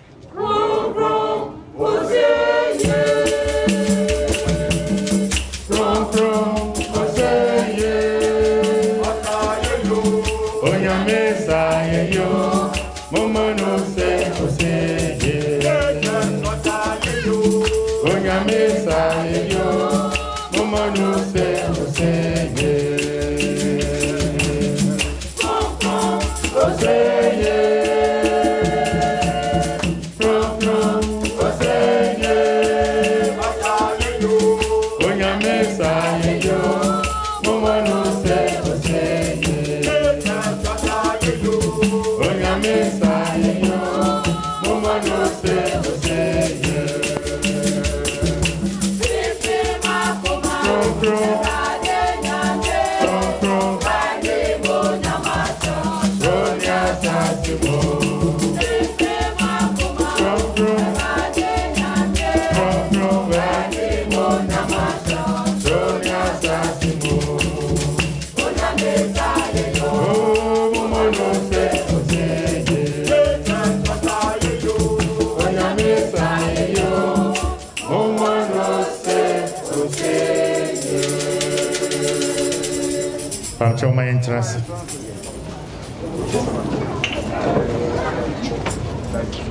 S1: Choma entrance.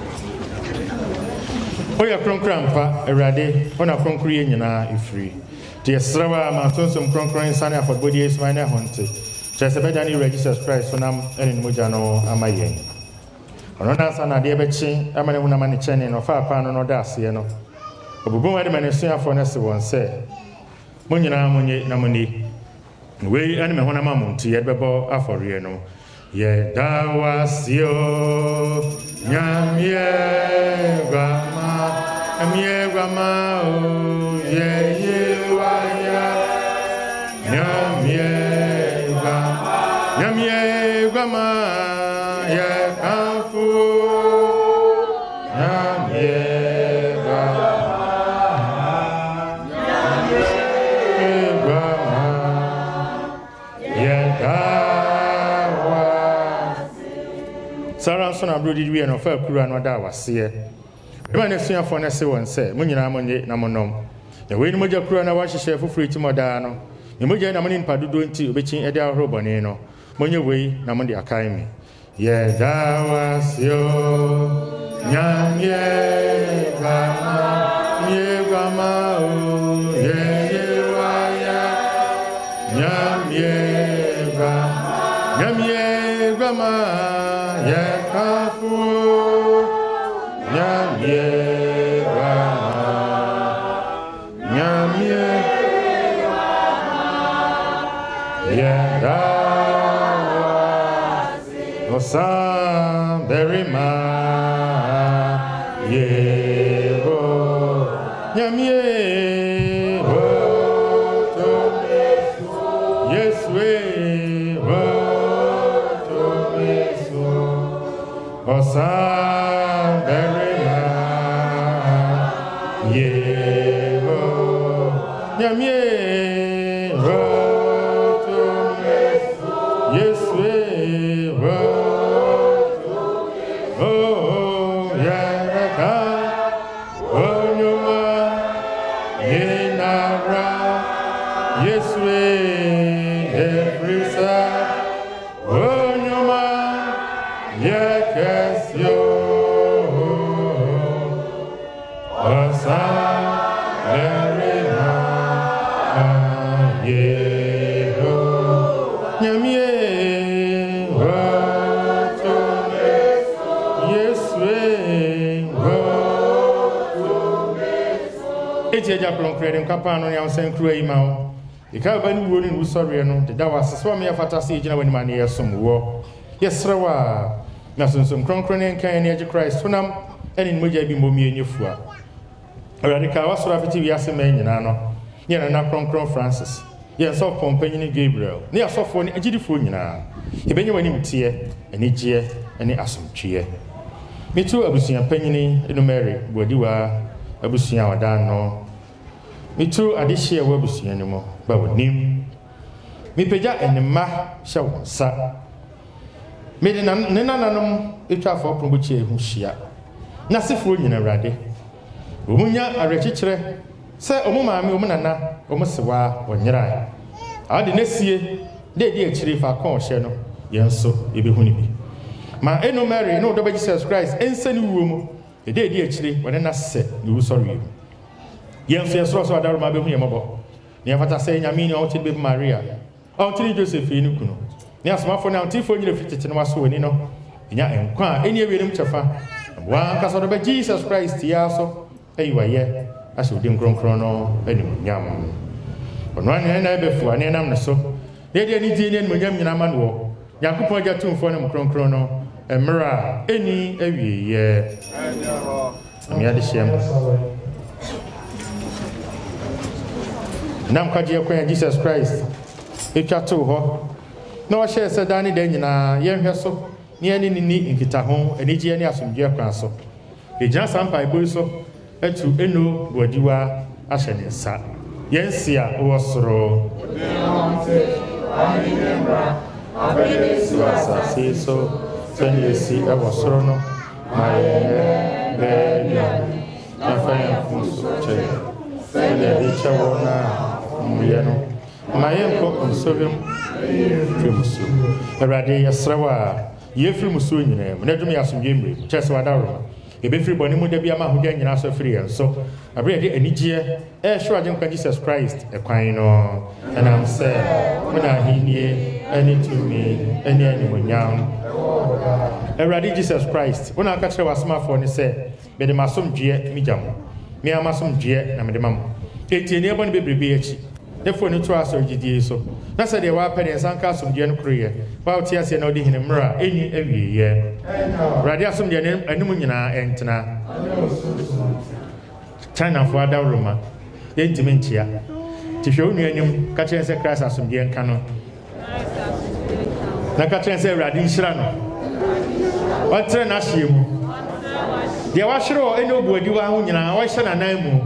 S1: Oya kronkrampa Awurade ona kronkru ye nyina ifiri The Srawa Matonsom Concurrent Sunny for body is my hunting. Chesabedani registers Christ when I'm in Mujano Amayen. Another son, a dear betching, I'm a woman channing of our pan or Daciano. Obubu Edman for Nessie one say. Munina Munye Namuni. We animal when I'm a munti at Babo Aforiano. Ye Dawasio Yamye Grandma, Amye Grandma, ye Waya Yamye Grandma, ye Kafu Yamye Sarah son of Brody, we are no fair crew and what I was here. The man is here for Nessie one say, Munina Monye Namonom. The way Moja crew and I watch a share for free to Modano. The Moja Namanin Padu doing tea, between Edia Robanino. Monye way, Namondi Academy. Ye, that was yo. Nyam ye, Grandma, ye, Grandma, ye, waya. Nyam ye, Grandma, Nyam ye, Grandma. Yekafu Nyamye Nyamye Yedawa Osam Berima Yeho Nyamye Osam Berima Yeho Nyamye Yeswe Oh Yaraka Onyuma Yenara Yeswe Efrisa Onyuma Yekesyo Osam Berima Yeho Nyamye Wotome Yeswe Wotome Eti eja kronkre nkapa no ya nsen kru ayi ma wo ika ba ni woni nu sori no de da wasese me yafata se ejina wani ma ne yesom wo yesrewa na sonsom kronkron nkan ne age Christ funam eni moja bi momi enyefua radika wasoro afiti wi asema nyina no ye na kronkron Francis ye so pompanyi Gabriel ne asofo ne agidifo nyina ebenye wani mtie eni gie eni asomtwie mitu abusuan panyini enu Mary Bodiwa abusuan wadan no mitu adehye wa abusuan ne mo ba wonim mipeja enema hye wonsa mede na nananom etwafo promochi ehu hia na sefo nyina awrade omunya arekekere se omumaame omunana omusewa onyera ade nasie de de akire fa kon hye no yenso ebehu ni bi ma eno Mary no do be Jesus Christ ensani wuo mu de de akire wone na se ni wu sorry yenso yesoro so adaro ma behu yemobo ne afata se nyame ni o ti be Maria o ti Joseph ni kuno ni asomafo na antifo nyire fitete no waso woni no nya enkwa eni ewirim chefa wa nkaso do be Jesus Christ ya so ayiwa ye aso di nkronkron no enim nyam ono ane na ebefu ane nam ne so de de ni di ni enim nyam nyina ma no yakopon aja tumfo no nkronkron no emra eni awie ye ami ade shem nam kwaje akwan Jesus Christ etwa to ho na o share se dani de nyina ye hwe so ne ani ni nkita ho anigye ne asomdwe akwan so ejina sampa ibo so etu eno Bodiwa ahye ne nsa yensia wo soro abede suasa so senesi ewo soro no maye belia afanya funso che sene de chawona muyeno maye ko nsobem frimusu erade yesrewa ye frimusu nyina mu na dum yasomdwe mre chese wadaro ebefiri bɔne mu da bi ama ahoda nyina so firi yɛn so abrɛ de anigyeɛ ɛhwɛ agye nkwa Jesus Christ ɛkwan no ɛnam sɛ mona ahennie ɛne tumi ɛne animonyam Awurade Jesus Christ wona aka kyerɛ w'asomafoɔ ne sɛ mede m'asomdwoeɛ megya mo me ama asomdwoeɛ na mede ma mo ɛnti ɛni ɛbɔ ne bebrebe akyi therefore no to asɔre gyidie so na sɛ deɛ wɔapɛ deɛ nsa nka asomdwoeɛ no koroyɛ woawote aseɛ na wode hene mmerɛ a ɛni awieyɛ Awurade asomdwoeɛ anim nyinaa ɛntena Chinafoɔ adaworoma yɛntimi nkyea nti hwɛ wo nua anim ka kyerɛ sɛ Christ asomdwoeɛ nka no na ka kyerɛ sɛ Awurade nhyira no ɔntrɛ n'ahyeɛ mu deɛ wahyere wɔ ɛne obuadi wɔ ho nyinaa wɔhyɛ n'anan mu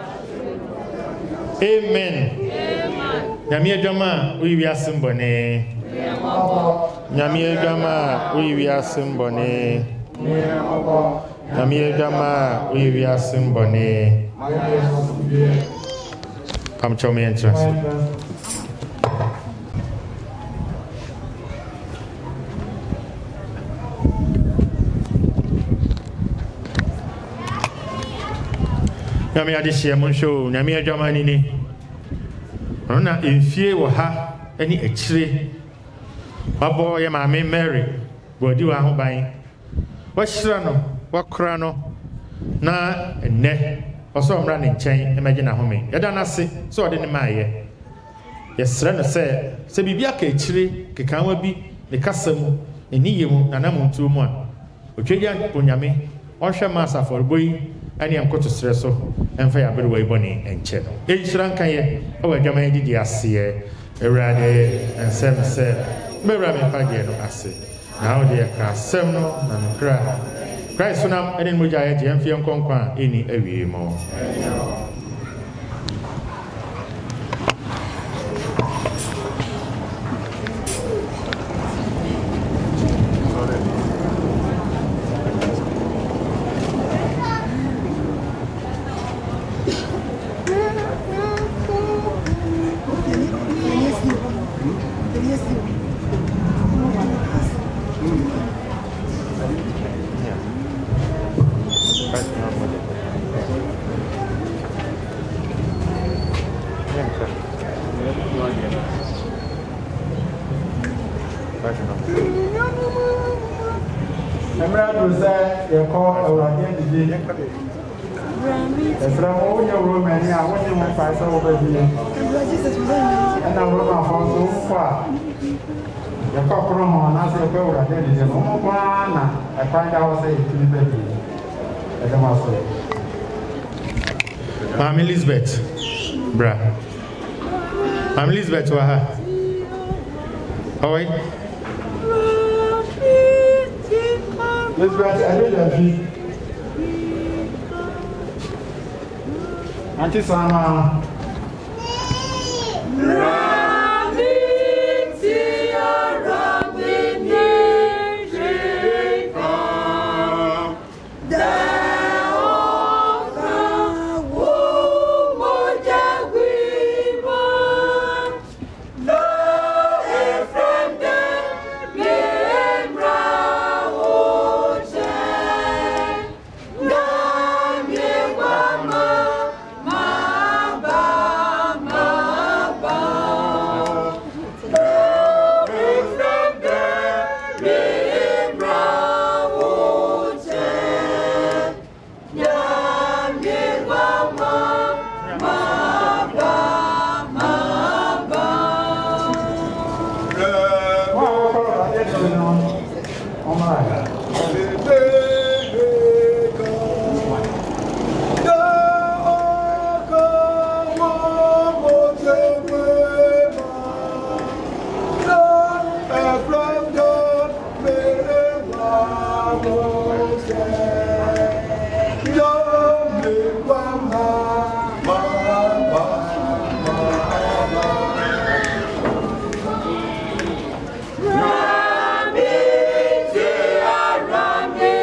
S1: amen nyame adwama a woyi wiase mbɔne nyame adwama a woyi wiase mbɔne nyame adwama a woyi wiase mbɔne pamkyɛw me yɛnkyerɛ se nyame ade hyɛ mo nhwɛ nyame adwama ni ɔno na mfie wɔ ha ne akyire wabɔ yɛ maame Mary bɔdi wɔ ho ban wahyira no wakora no na ɛnnɛ ɔsɛ ɔmmra ne nkyɛn ɛmɛgye n'ahome yɛda no ase sɛ ɔde ne maayɛ yɛsrɛ no sɛ biribi aka akyire kekawa bi ne kasa mu ne niyɛ mu nanamontuo mu a otwagya onyame ɔhwɛ ma asafɔrebɔ yi ɛne ɛnkoto serɛ so ɛmfa yɛ aberewa yi bɔne ɛnkyɛ no ɛnhyira nka yɛ ɛwɔ adwama yi didi aseɛ Awurade nsɛm sɛ mbɛwura me mpadeɛ no ase na wode yɛka asɛm no na nokra Christ so nam ɛne no mogya yɛgye ɛmfeɛ nkɔnkɔ a ɛni awie mu Ma'am Elizabeth, bra. Ma'am Elizabeth, waha. Oi. Elizabeth, I need a fee. Auntie Sama.
S6: Rami,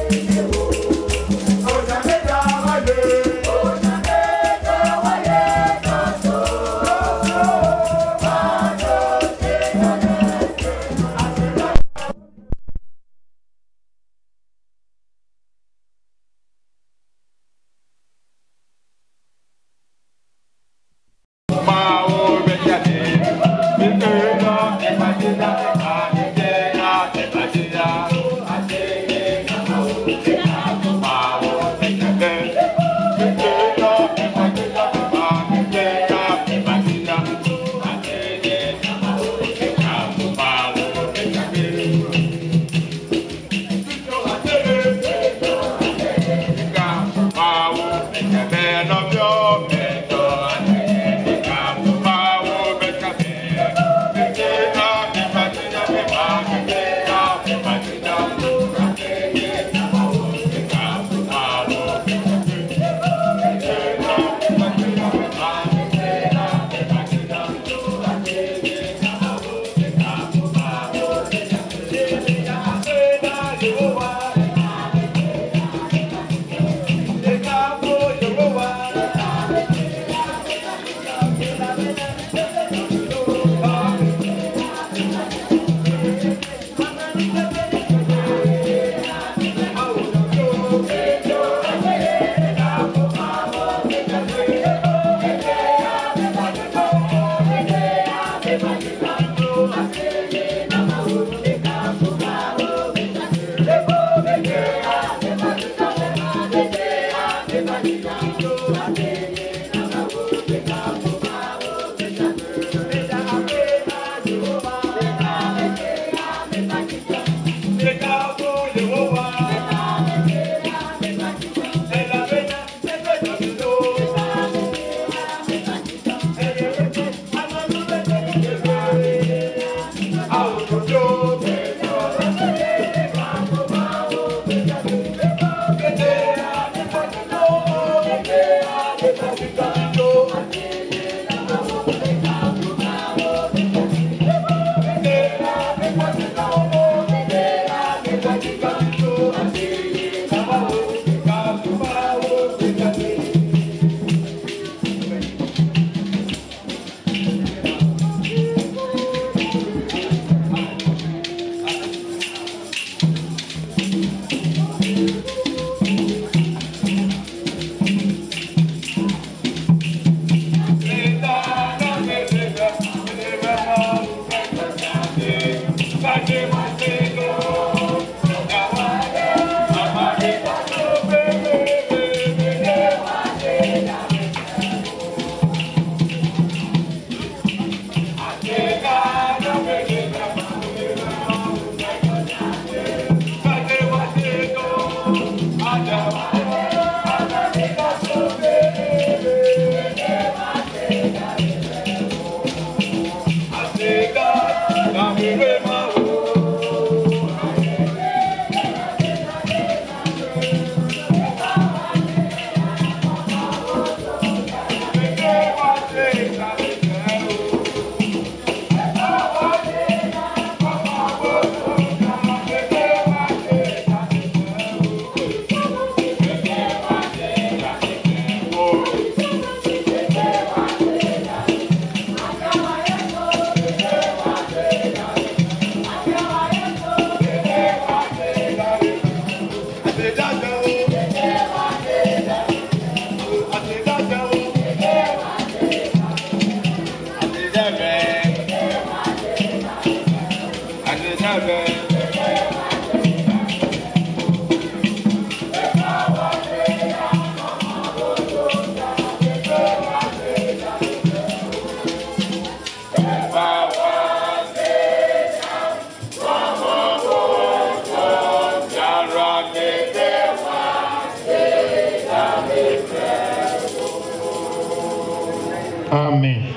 S1: Amen.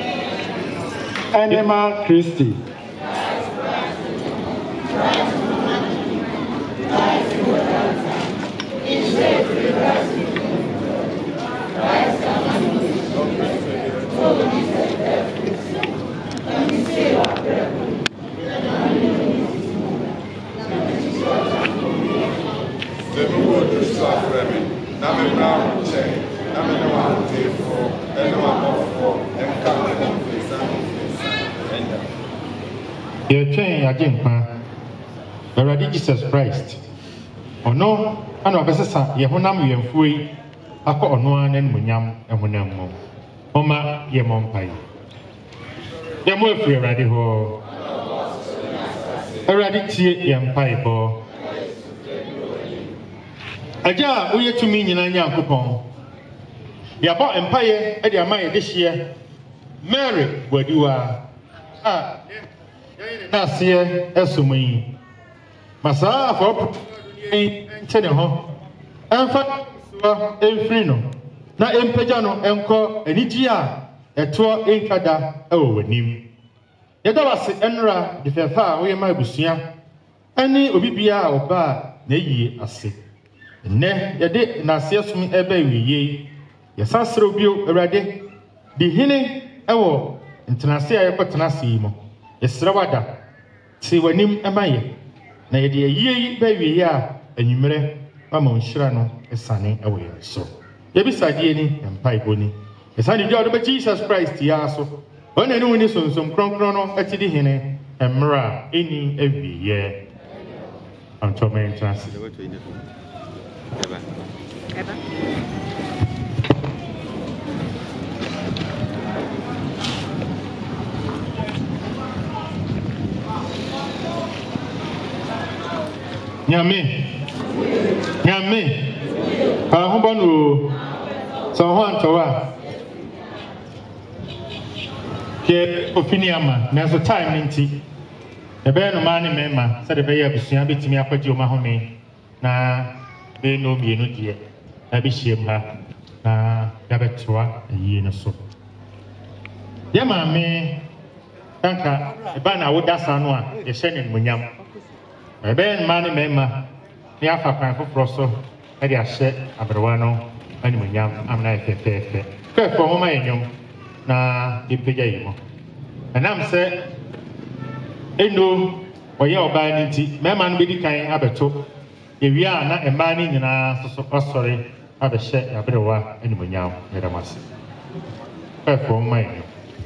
S9: Anima Christi.
S1: You're trained again, already Jesus Christ. Oh no, I know Bessasa, Yahonam, you free. I call on one and Munyam and Munamo. Oma, Yamompai. Yamo free already ho. Already tea Yampai ho. Aja, we to mean in a young coupon. Yabo Empire at your mind this year. Mary, where you are. Ah, that's here, Esumi. Massa for Tenho. And for Enfrino. Na Empejano, Enco, and Itia, a tour in Kada, oh, Nim. Yadawasi Enra, the Fefa, we my Busia. Any Obibia or Bar, Nay, as sick. Ne, Yade, Nasiasumi Ebe, ye. Yasasro Bio, already. The Hinning, Ewo, Internasia, Patanasimo. Yesrawada. See when him amaye. Na ye baby ya, and you mere, Mamon Shrano, a sunny away. So, ye beside any and pipe boni. A sunny job of Jesus Christ, Yaso. When I know in this one, some chrono at the hine, and Mara, any every year. I'm talking transit. Nyame, Ahubanu, so one to one. Here, Opiniama, there's a time in tea. The Baron Mani Memma said a bear between me up at your Mahome. Na, they know me no dear. I be shame her. Na, Gabetua, a year or so. Yama me, Tanka, a banner would that's on one, a sending Munyam. A band money member, the Alpha Cranful Frosso, and the Asset, Abrano, and Munyam, I'm not fair. Fair for my young, na the Pijamo. And I'm said, Endo, or your vanity, Mamman be the kind of a talk. If we are not a man in our sorry, have a shed, Abrawa, and Munyam, Madamas. Fair for my young.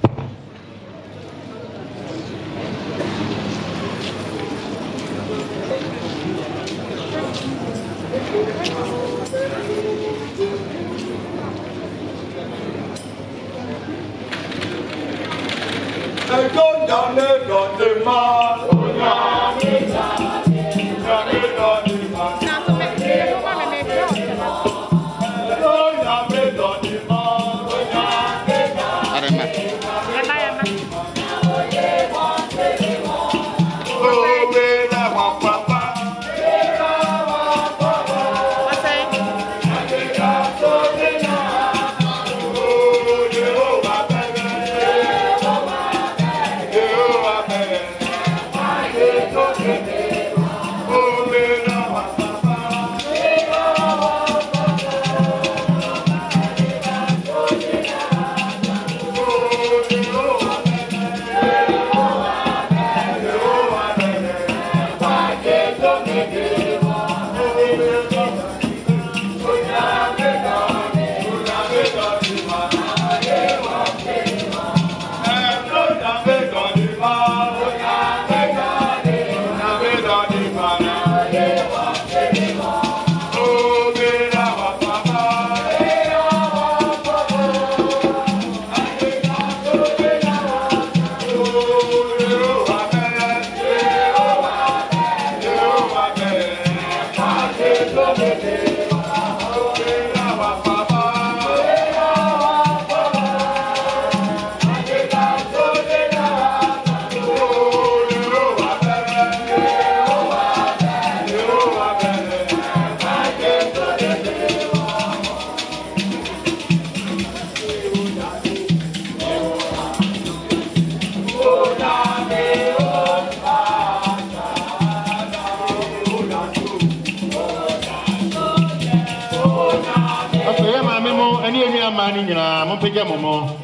S1: Mopeja momo.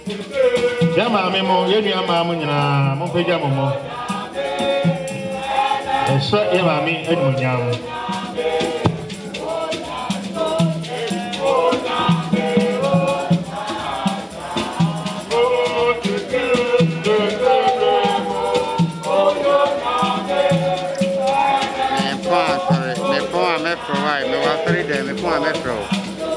S1: Yama memo, yenu yama munyana, mopeja momo. Eswa yama mi edmunyam.
S9: mɛfrɛ wa me wa fɛre dɛ me phone a mɛfrɛ wo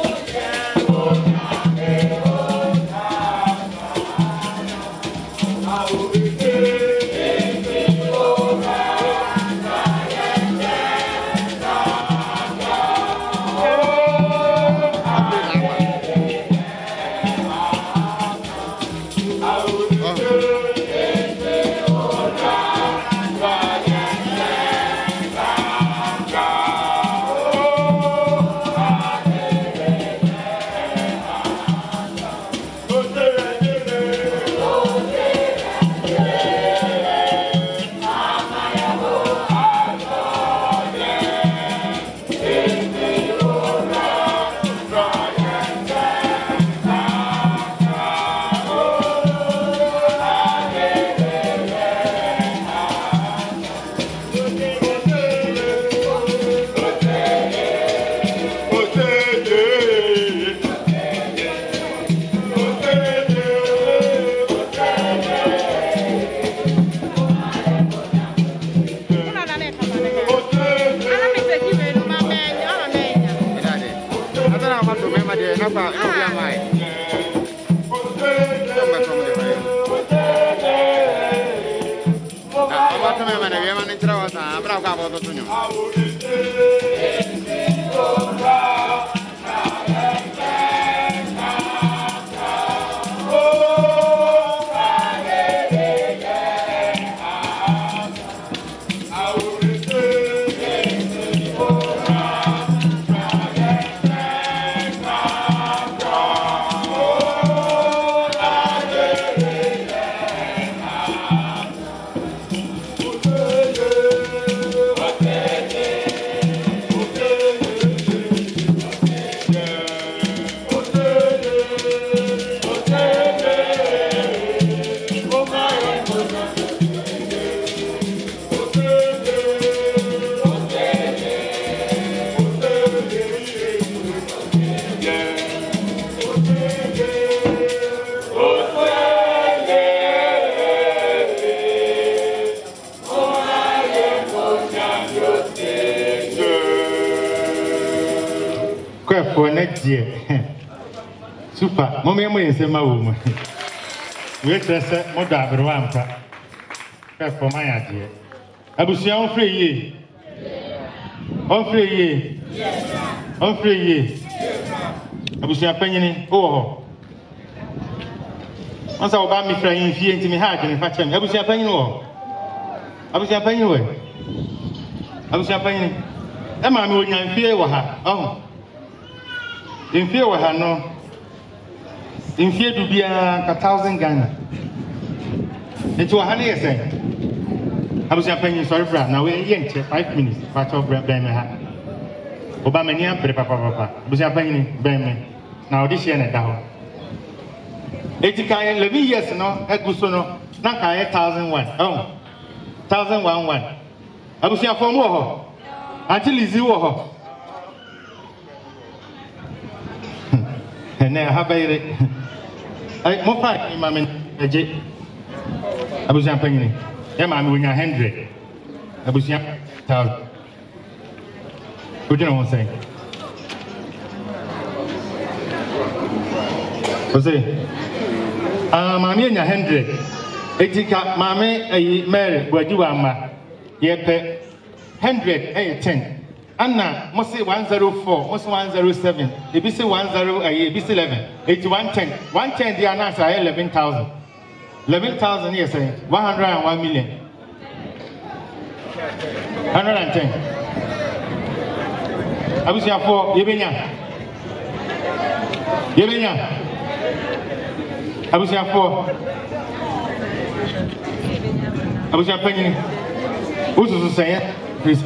S9: Super, Mommy, I say my woman. We just said, Moda, Berwampa. That's for my idea. I was young free ye. On free ye. On free ye. I was your penny. Oh, once I got me flying fear into me heart and if I tell I was your penny. I was your penny away. I was your penny. Emma, I would not fear with her. Oh, in fear with her, no. In fear to be a 1,000 Ghana. It's 100 years. I was your penny, sorry, now we're young, 5 minutes, but of Bremen. Obama, Papa, was your penny, Bremen. Now this year, now. 11 years, no, at Gusono, not 1,001. Oh, 1,001. I was your for more until it's you. And now, how about it? I more part in my man. I was your penny. Emma, I'm 100. I was your 1,000. What do you know what I'm saying? What's it? Mammy and 100. Etika, Mammy, Mary, where you are, ma. Yep, 100, 10. Anna, must say 104, must 107. If you say 10, if you say 11, 8110. 110, the answer 11,000. 11,000, yes, 101 million. 110. I was here for Yebenya. I was here for. I was here penny. Who's to say? Please.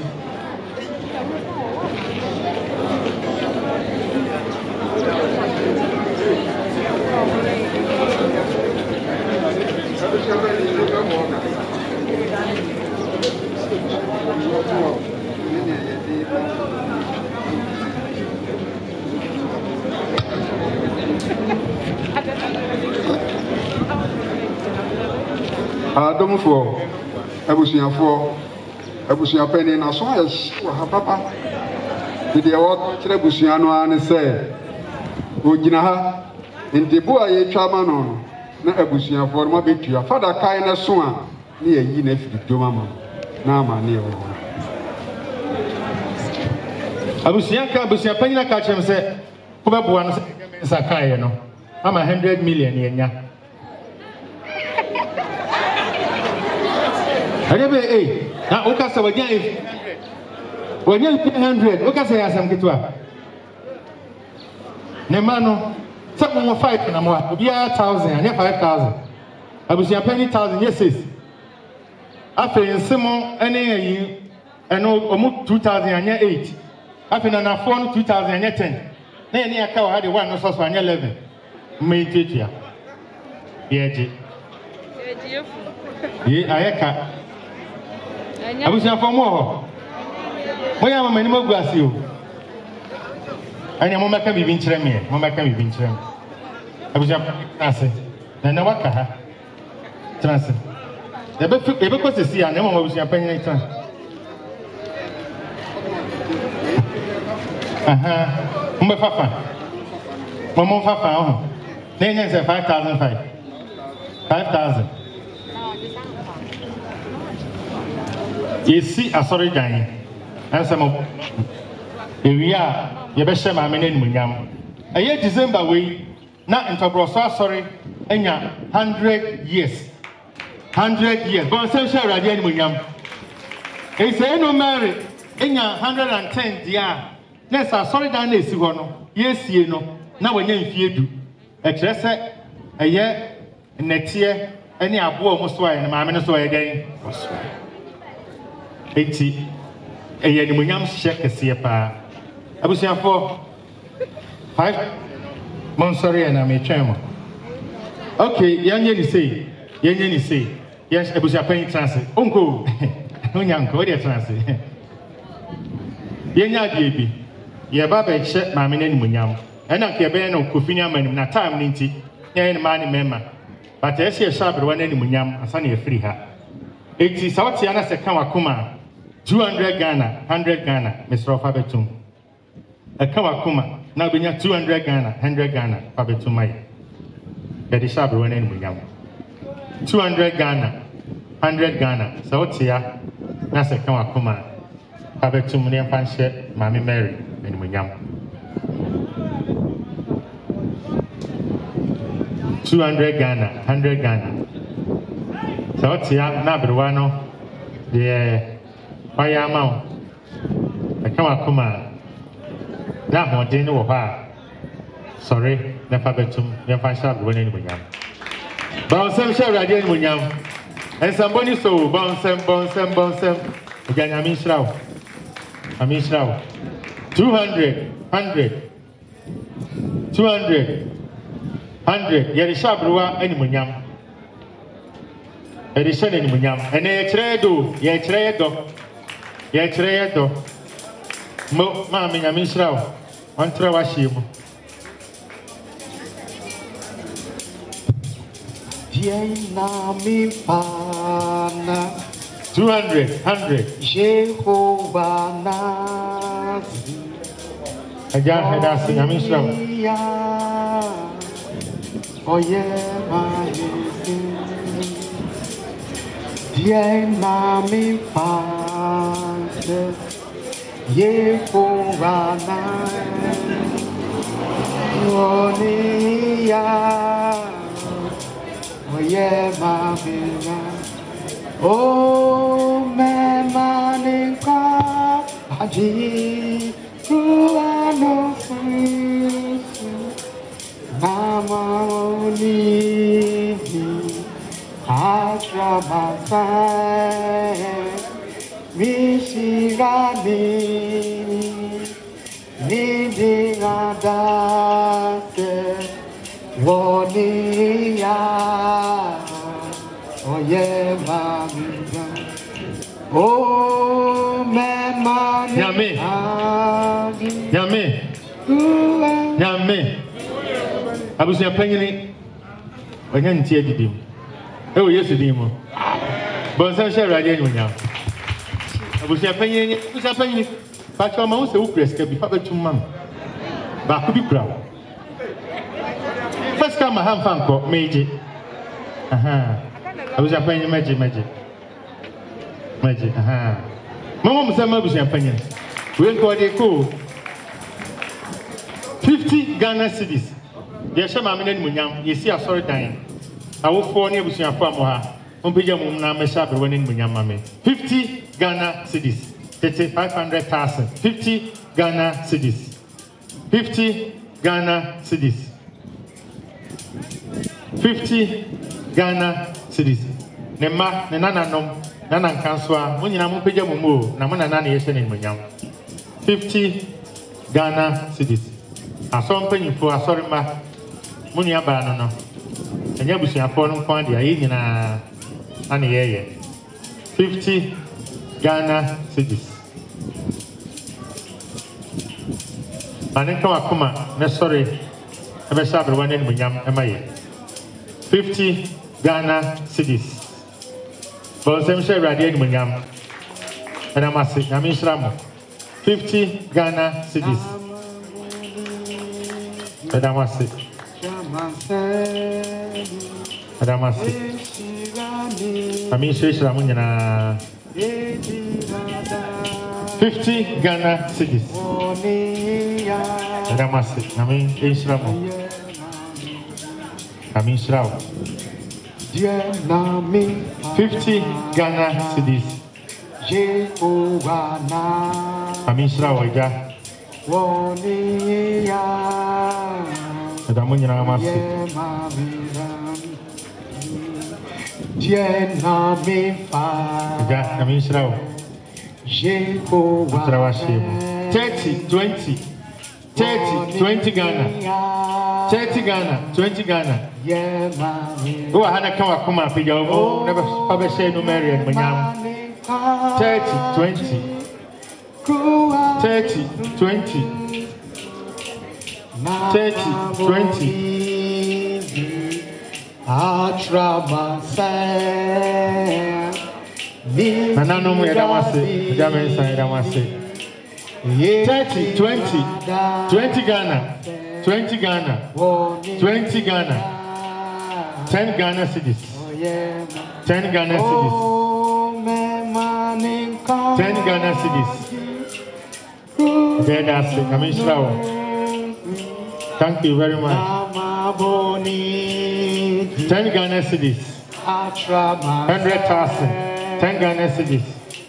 S10: Adomfo, Abusiafo, Abusiapeni, na so yes, papa. the Awak Busiano and say, Ujinaha, in the Bua ye Chamano, na Abusia for my bit your father kindness swan, near ye nephew to mamma. Nama near.
S1: Abusia Penina catch him say, Kubabuan Sakai, no. I'm 100 million yen. I never now Okasa when you 100, Okasa has some Kitua. Nemano, something more 5 and more, be 1,000 and 5,000. Abusia penny 1,000, yes, sis. After in Simon, any and almost 2,000 and 8. After an phone 2010. Then I had the one no source on 11. Made it here. Yeah, I was here for more. Why am I many more glass you? I am Mama can be vinchering me. Mama can be vinchering. I was up transit. Then I walk her. Transit. The book to see, I never was your penny time. Fafa. Mama Fafa. Then I said 5,005. 5,000. You see, I sorry, Danny. And some of we are, you best share my name with Yam. A year December, we not into Brossa, sorry, and 100 years. 100 years. But I'm sure I didn't with Yam. They say, no, marry in 110 years. Next, I sorry, Danny, yes, you know, now when you do. Express a year next year, any abu almost why, and my minister again. 80 a year, the Munyam check a CFA. I was here for 5 months, sorry, and I'm a chairman. Okay, young Yenny say, yes, I was a paying transit. Uncle, Unyanko, what is transit? Yenya baby, your baba check my name Munyam, and I can't bear no Kufinia man, not time, Ninty, and money member. But I see a sharp one any Munyam, a sunny free her. 80 South Tiana Sekawakuma. 200 Ghana, 100 Ghana, Mr. Fabetum. A Kawakuma, now be 200 Ghana, 100 Ghana, Fabetumai. That is Shabby when we young. 200 Ghana, 100 Ghana, so here, that's a Kawakuma. Fabetum, near Fanche, Mammy Mary, and we young. 200 Ghana, 100 Ghana. So here, Nabrano, the fire amount. I come that more dinner or sorry, never betum, never shall be winning with yam. Bounce some shall I did with yam. And somebody so bounce them. Again, I mean, shroud. 200, 100, 200, 100. Yet a sharp brewer, any munyam. Edition in munyam. And a tredo, yet tredo. Yetredo Mammy, I miss Rao, one Trawashim. Yenami Pana 200, 100 Jehovah Nasi. Again, I sing, I miss Rao. Oh, yeah, my Yenami Pana. Yehovah Onia Oyemamina O Memanika Aji Tuano Nama Oni Atramasai Mishirani Nidinadase Wonia Oyemamina O Memani Nyame Abusia Panyini Onyanti Edidim Ewo Yesu Dimo Bonsa Share Radio Nyam Abusia Panyini
S9: Pacho ma unse ukreska bi fa betum mam. Ba ku bi kura. First time I have fan ko meje. Aha. Abuja panyin meje. Aha. Mama musama abuja panyin. We go dey ko 50 Ghana cedis. Ye shema me nani munyam, ye si asori dan. Awofo ne abusuafo amoha. Ompeja mum na me sha berwe nani munyam mame. 50 Ghana cedis. 500,000. 50 Ghana cedis. 50 Ghana cedis. 50 Ghana cedis. Ne ma ne nananom nana nkanswa mo nyina mo peja mo mo na mo nana ne yehye ne munyam. 50 Ghana cedis. Asom panyifo asori ma mo nua ba no no. Enya busuafo no kwan dia yi nyina ane yeye. 50 Ghana cedis. Manenka wakoma ne sorry ebe sabre wane ne munyam emaye. 50 Ghana cedis. Bonsem she radio ne munyam. Ana masi na mi shramo. 50 Ghana cedis. Adamasi. Ami shira munyana 50 Ghana cedis. Adamasi. Ami shira mo. Ami shira. 50 Ghana cedis. Ami shira waja. Adamu nyina masi. Ja, kami shrawo. 30 20 Ghana. 30 Ghana, 20 Ghana. Go hana kawa kuma pija omo never pabe share no Mary and manyam. 30 20 30 20 30 20 Nanano mu yadamase jamensa yadamase 30 20 20 Ghana 20 Ghana 20 Ghana 10 Ghana cedis 10 Ghana cedis 10 Ghana cedis that's it. Thank you very much. 10 Ghana cedis. 100,000. 10 Ghana cedis.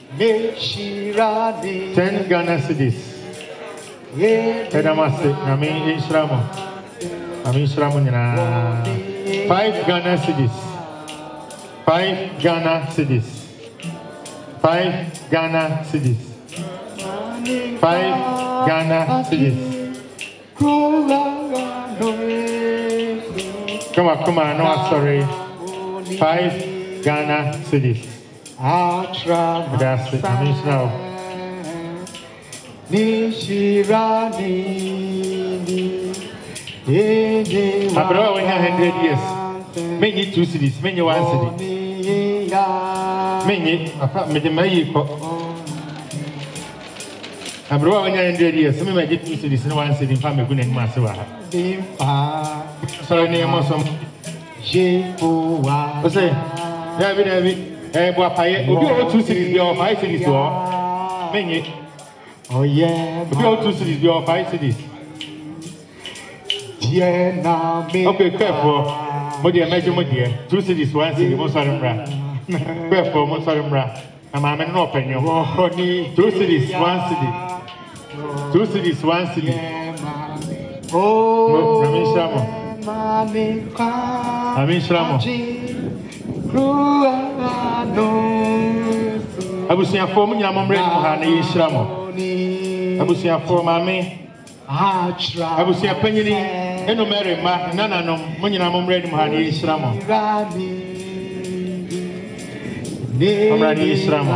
S9: 10 Ghana cedis. Edamase. Nami Isramo. Nami Isramo nina. 5 Ghana cedis. 5 Ghana cedis. 5 Ghana cedis. 5 Ghana cedis. Come on, no, sorry. 5 Ghana cedis. That's it. I mean, now. After all, when you 100 years, many 2 cedis, many 1 cedi. Many, Abro when you're 100 years, some may get 2 cedis and 1 cedi, family good and massive. So, name of some say, David, Boapaye, will be all 2 cedis, your 5 cedis, or many. Oh, yeah, will be all 2 cedis, your 5 cedis. Okay, careful. What do you imagine, my dear? 2 cedis, 1 cedi, most of them. Careful, most of them. I'm an open your 2 cedis, 1 cedi. 2 cedis, 1 cedi. Oh, Amin Shramo. Abusia for me, I'm ready to have a Shramo. Abusia for mammy. Abusia penny, and no Mary, Nana, when I'm ready to have a Shramo. I'm ready to Shramo.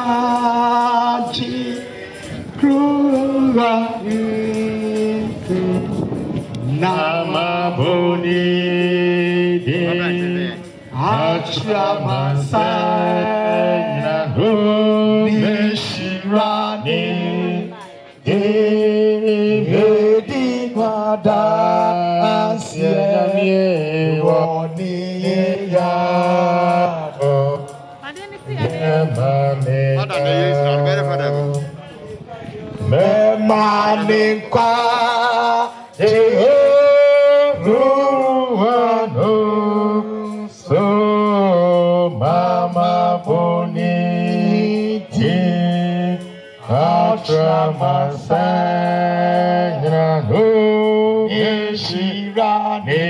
S9: Incanti cruel Nama Boni Achamasaya Neshirani Evedi Kwada Asiamie Woniya Memanikwa Jehovano so Mama Boniti Atramasanya no Ishirane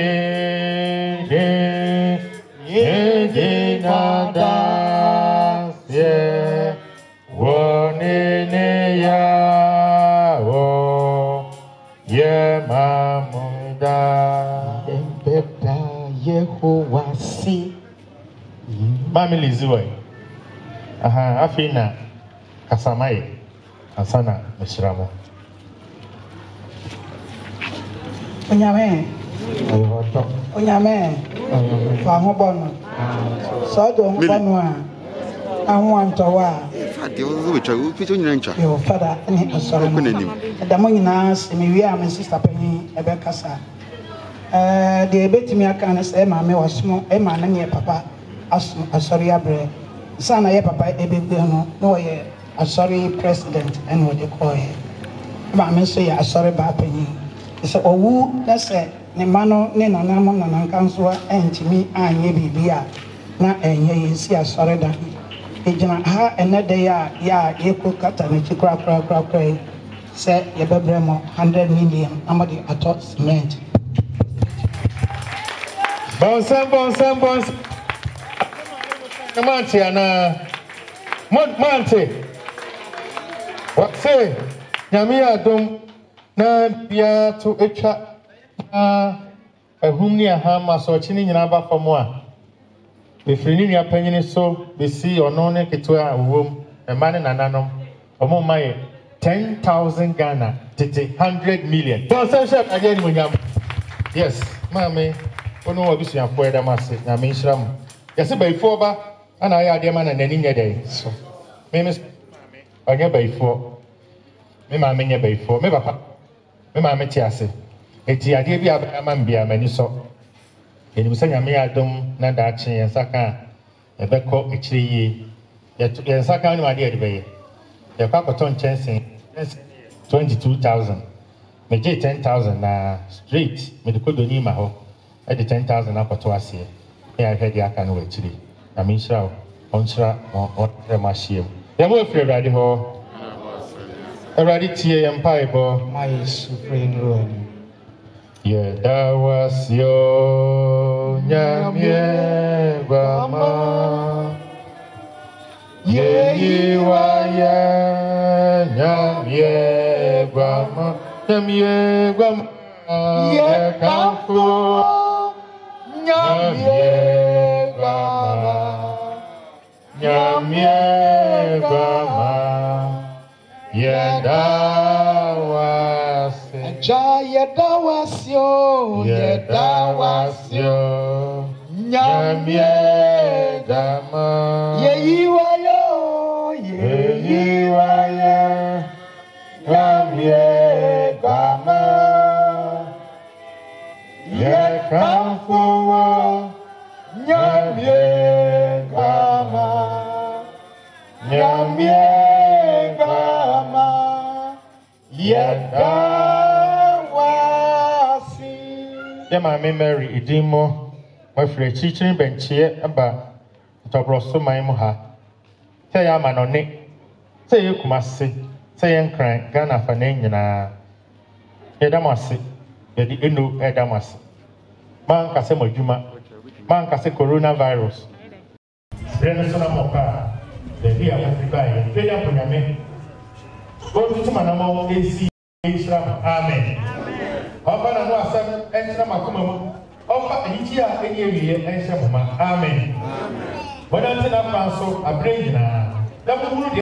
S9: Yedinada Ye Woneneya Yemamunda Embeda Yehovah si Mami Lizuwe Afina Kasamaye Asana Mishiramo
S11: Onyame Onyame Fahobono Sodo Hobono Ahwantowa Your father and his son. The morning as me, my sister Penny, Ebekasa. The bet me, I can say, Mamma was small, Emma, and your papa, as sorry, Abre. Son, I papa, Ebeno, no, a sorry president, and what they call it. Mamma say, a sorry, Bapenny. It's a woo, that's it. Nemano, Nena, Namon, and Kansua, and to me, and ye be beer. Not and ye see a sorry that. Ejina ha enede ya yeko kata ne chikra kra say ye bebremo 100 million amadi ato cement
S9: Bonsan Manti ana Monte what say nyame adom na bia to etwa ehumni aha maso chini nyina ba famo a Befrini ni apanyini so besi ono ne ketwa awom emane nananom omo maye 10,000 Ghana tete 100 million. Don't say shop again munyam. Yes, mama ono obisu afo eda mase na me nhyiram. Yesi baifo ba ana ya ade ma na nani nyede so. Me onya baifo. Me mama nya baifo. Me papa. Me mama ti ase. Eti ade bi abama mbia mani so. Enim sanya me adom na daache yensaka ebekọ ekiriye yensaka ni ade edebeye yakwa koton chensen 22,000 meje 10,000 na straight medikodo ni ma ho e de 10,000 akoto ase e ya hwede aka no ekiri na me nshira onshira on remashiem yemo efrewade ho erade tie yempa ebo
S11: my supreme lord
S9: Yedawasyo nyamye gwama Yeyiwaya nyamye gwama Nyamye gwama Yekamfu Nyamye gwama Nyamye gwama Yedawasyo Yedawasyo Nyamye dama Yeyiwaya Nyamye dama Yekamfuwa Nyamye dama Nyamye dama Yedawasi Yema me Mary idimo Mafre chichin benchie aba Tobroso maimu ha Te ya manone Te ye kumase Te ye nkran Ghana fane nyina Yedamasi Yedi enu edamasi Man kase mojuma Man kase coronavirus Brene sona moka Debi ya mwafibaye Peda mponyame God tumanamo esi Islam amen Oba na mo asem entra makoma mo Oba ejiya enyewiye enhye moma amen Bona ntina fanso abre nyina da buru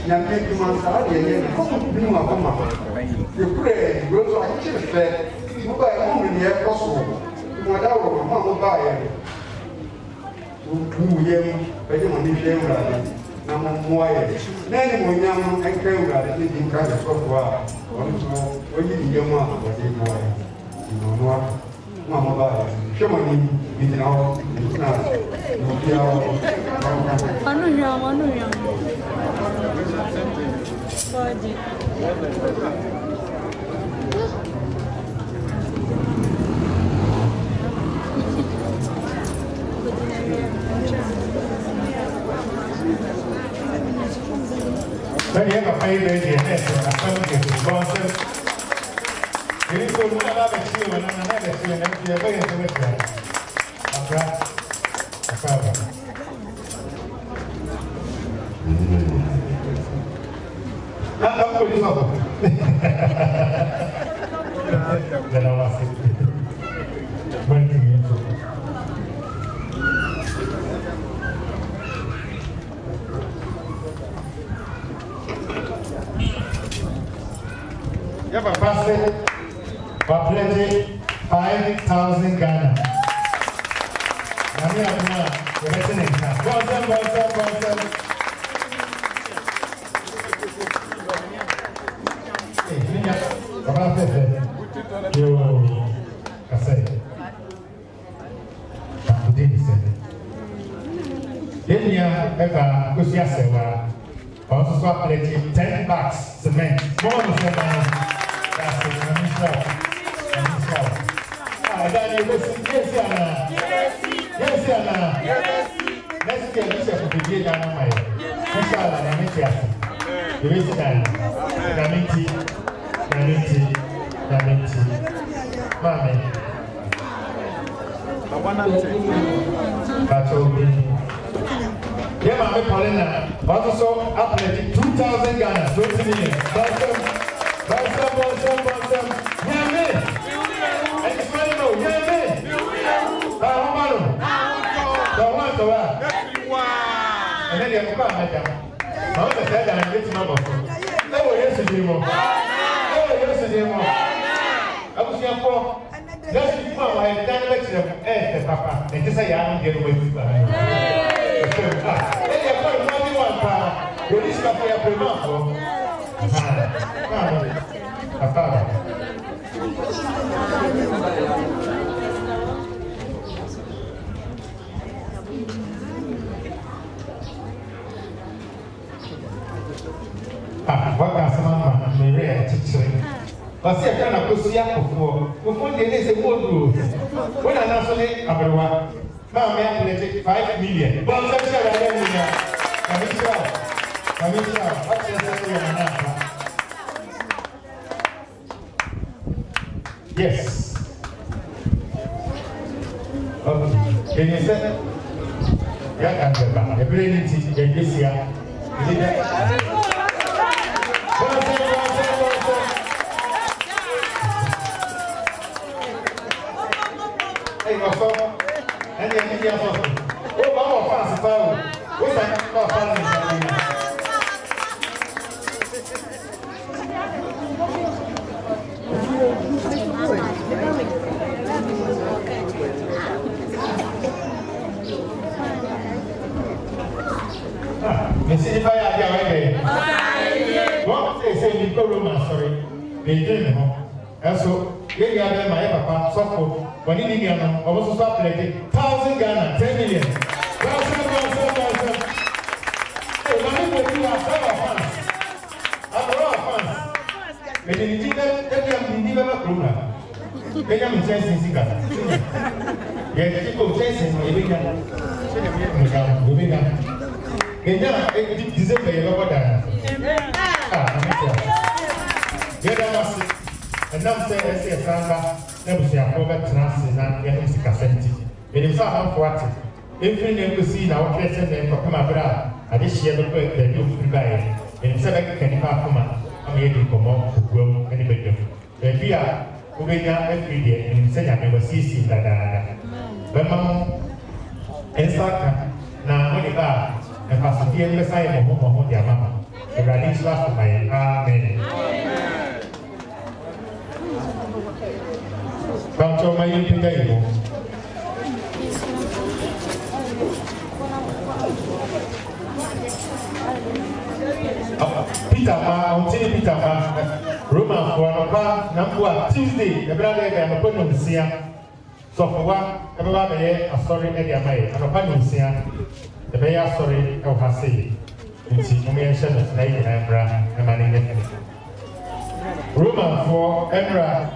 S10: nyame dwuma saa deɛ yɛ no kɔm bi mu akoma yɛkurɛ wuro so akyere fɛ moba yɛ mo ne yɛkɔ so mmɔda wɔ ma ma moba yɛ no yɛ mu bɛgye mo ne hwɛ wurade na mo mmoa yɛ na ne mo nyam ɛnka wurade ne di nka yɛ sɔfo a ɔno so ɔyi ne yɛ mu a wɔde mmoa yɛ ɔno a mo a moba yɛ hwɛ mo ne gyina hɔ na obia hɔ
S3: Manu hwam. Pode.
S9: When you have a favorite, yes, I found it. You need to know about the shoe and another shoe, and you're very interested. Okay. I'm going to go. Then I was it. You have a basket for pledging 5,000 Ghana. Now, we are the listening time. Welcome. Also, 10 bucks cement. More than 7. That's it. Let's get this up to the dynamite. Yeah, Mammy Paulina, also athletic 2,000 Ghana, 20 million. Welcome. Yame! Explain, Yame! Ahomano! Tawantoa! And then you have come, madam. I want to say that I'm getting my boss. Oh, yes, you do. I was here for. Let's be fun. I had done it to them. Papa. And this I am getting away with. Police café a primato. What are some of my rare teaching? But see, I can't go see a before they say more rules. When I announced it, everyone, Mammy, I 5 million. But I'm what's your yes. Okay. Can you say? Yeah, I'm the brain is this year. Hey, my son, and the India. Oh, Mama, fast power. What's that? If I had your idea, what they say, sorry, they didn't know. And so, they got them, my papa, softball, when he didn't know, I was stop playing 1,000 Ghana, 10 million. Hey, let me go to our fans. I'm all fans. But they didn't even program. They have been chasing Sigara. Yes, people chasing me. December, you know what I and now say, never say, I'm over transit and getting sick as empty. But if I have what if you never see now, present and for my brother, I just share the work that you free by it. And instead of can come, I'm here to come up to grow anybody. If we are every day and say, I never see that. But Mamma and Saka now, what about? And Pastor Pierre, the side of Momo, their mamma. The nhyira for my amen. Bamcho my mpinga yiwo. Peter ma, ontini Peter ma, Roman for anapa nambuwa Tuesday, ebra de anapa nsia. So for wa, ebra be asori e dia mai, anapa nsia. Ebe ya asori e ha sei. Nti mo me hye no na yi na ebra e ma ne ne. Roman for ebra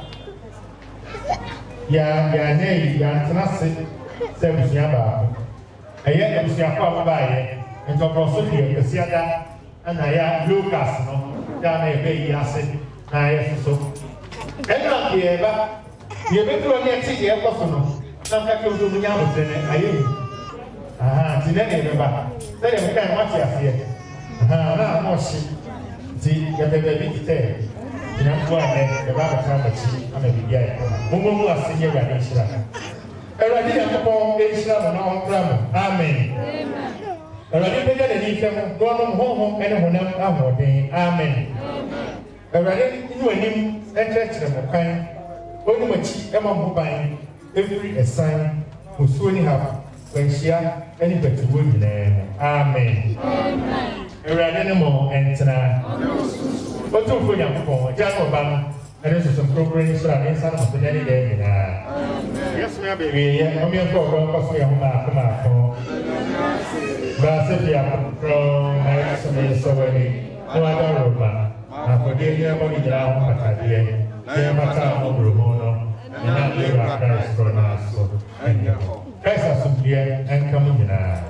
S9: ya nei ya ntanase se busia ba. Eye busia kwa ba ye. Nto proso die kesiada ana ya Lucas no ya na ebe ya se na ye so ena ke eba ye be tro ne ti ye ko so no na ka ke so munya mo tene aye aha ti ne ne ba se le me kan ma ti asie aha na mo shi ti ye be bi ti te ina kwa ne e ba ka ba chi ama bi ya mo mo asinye ga ni shira eradi ya ko e shira mo na on kram amen Eradi pega de ni fem dono ho ene honam ahode amen Eradi inu anim enchechire mo kan oni machi e ma mo ban every assign musuo ni ha kwanhia ene betuwo nyina amen Eradi ne mo entena otu fo nyakopon ja no ba no ene so program sura ne sa no so nyane de nyina yes me abebe ye o mi ko ko so ya ho ma ko Brasifia from Maxime Sowani, Wada Roma, Apodia Monija, Patadia, Yamata Obrumono, and I live at Christ for us. Pesa Suplia and Camina.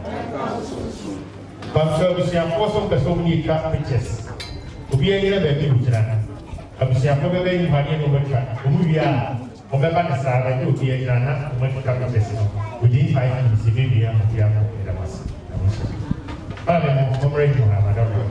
S9: But Bisham also the so many cat pictures. To be a year baby, Abisham probably in Hania Novaka, Umuya, Obama Sara, you be a Jana, much capacity. Within 5 minutes, the baby and the young Damas. I'm ready to have a doctor.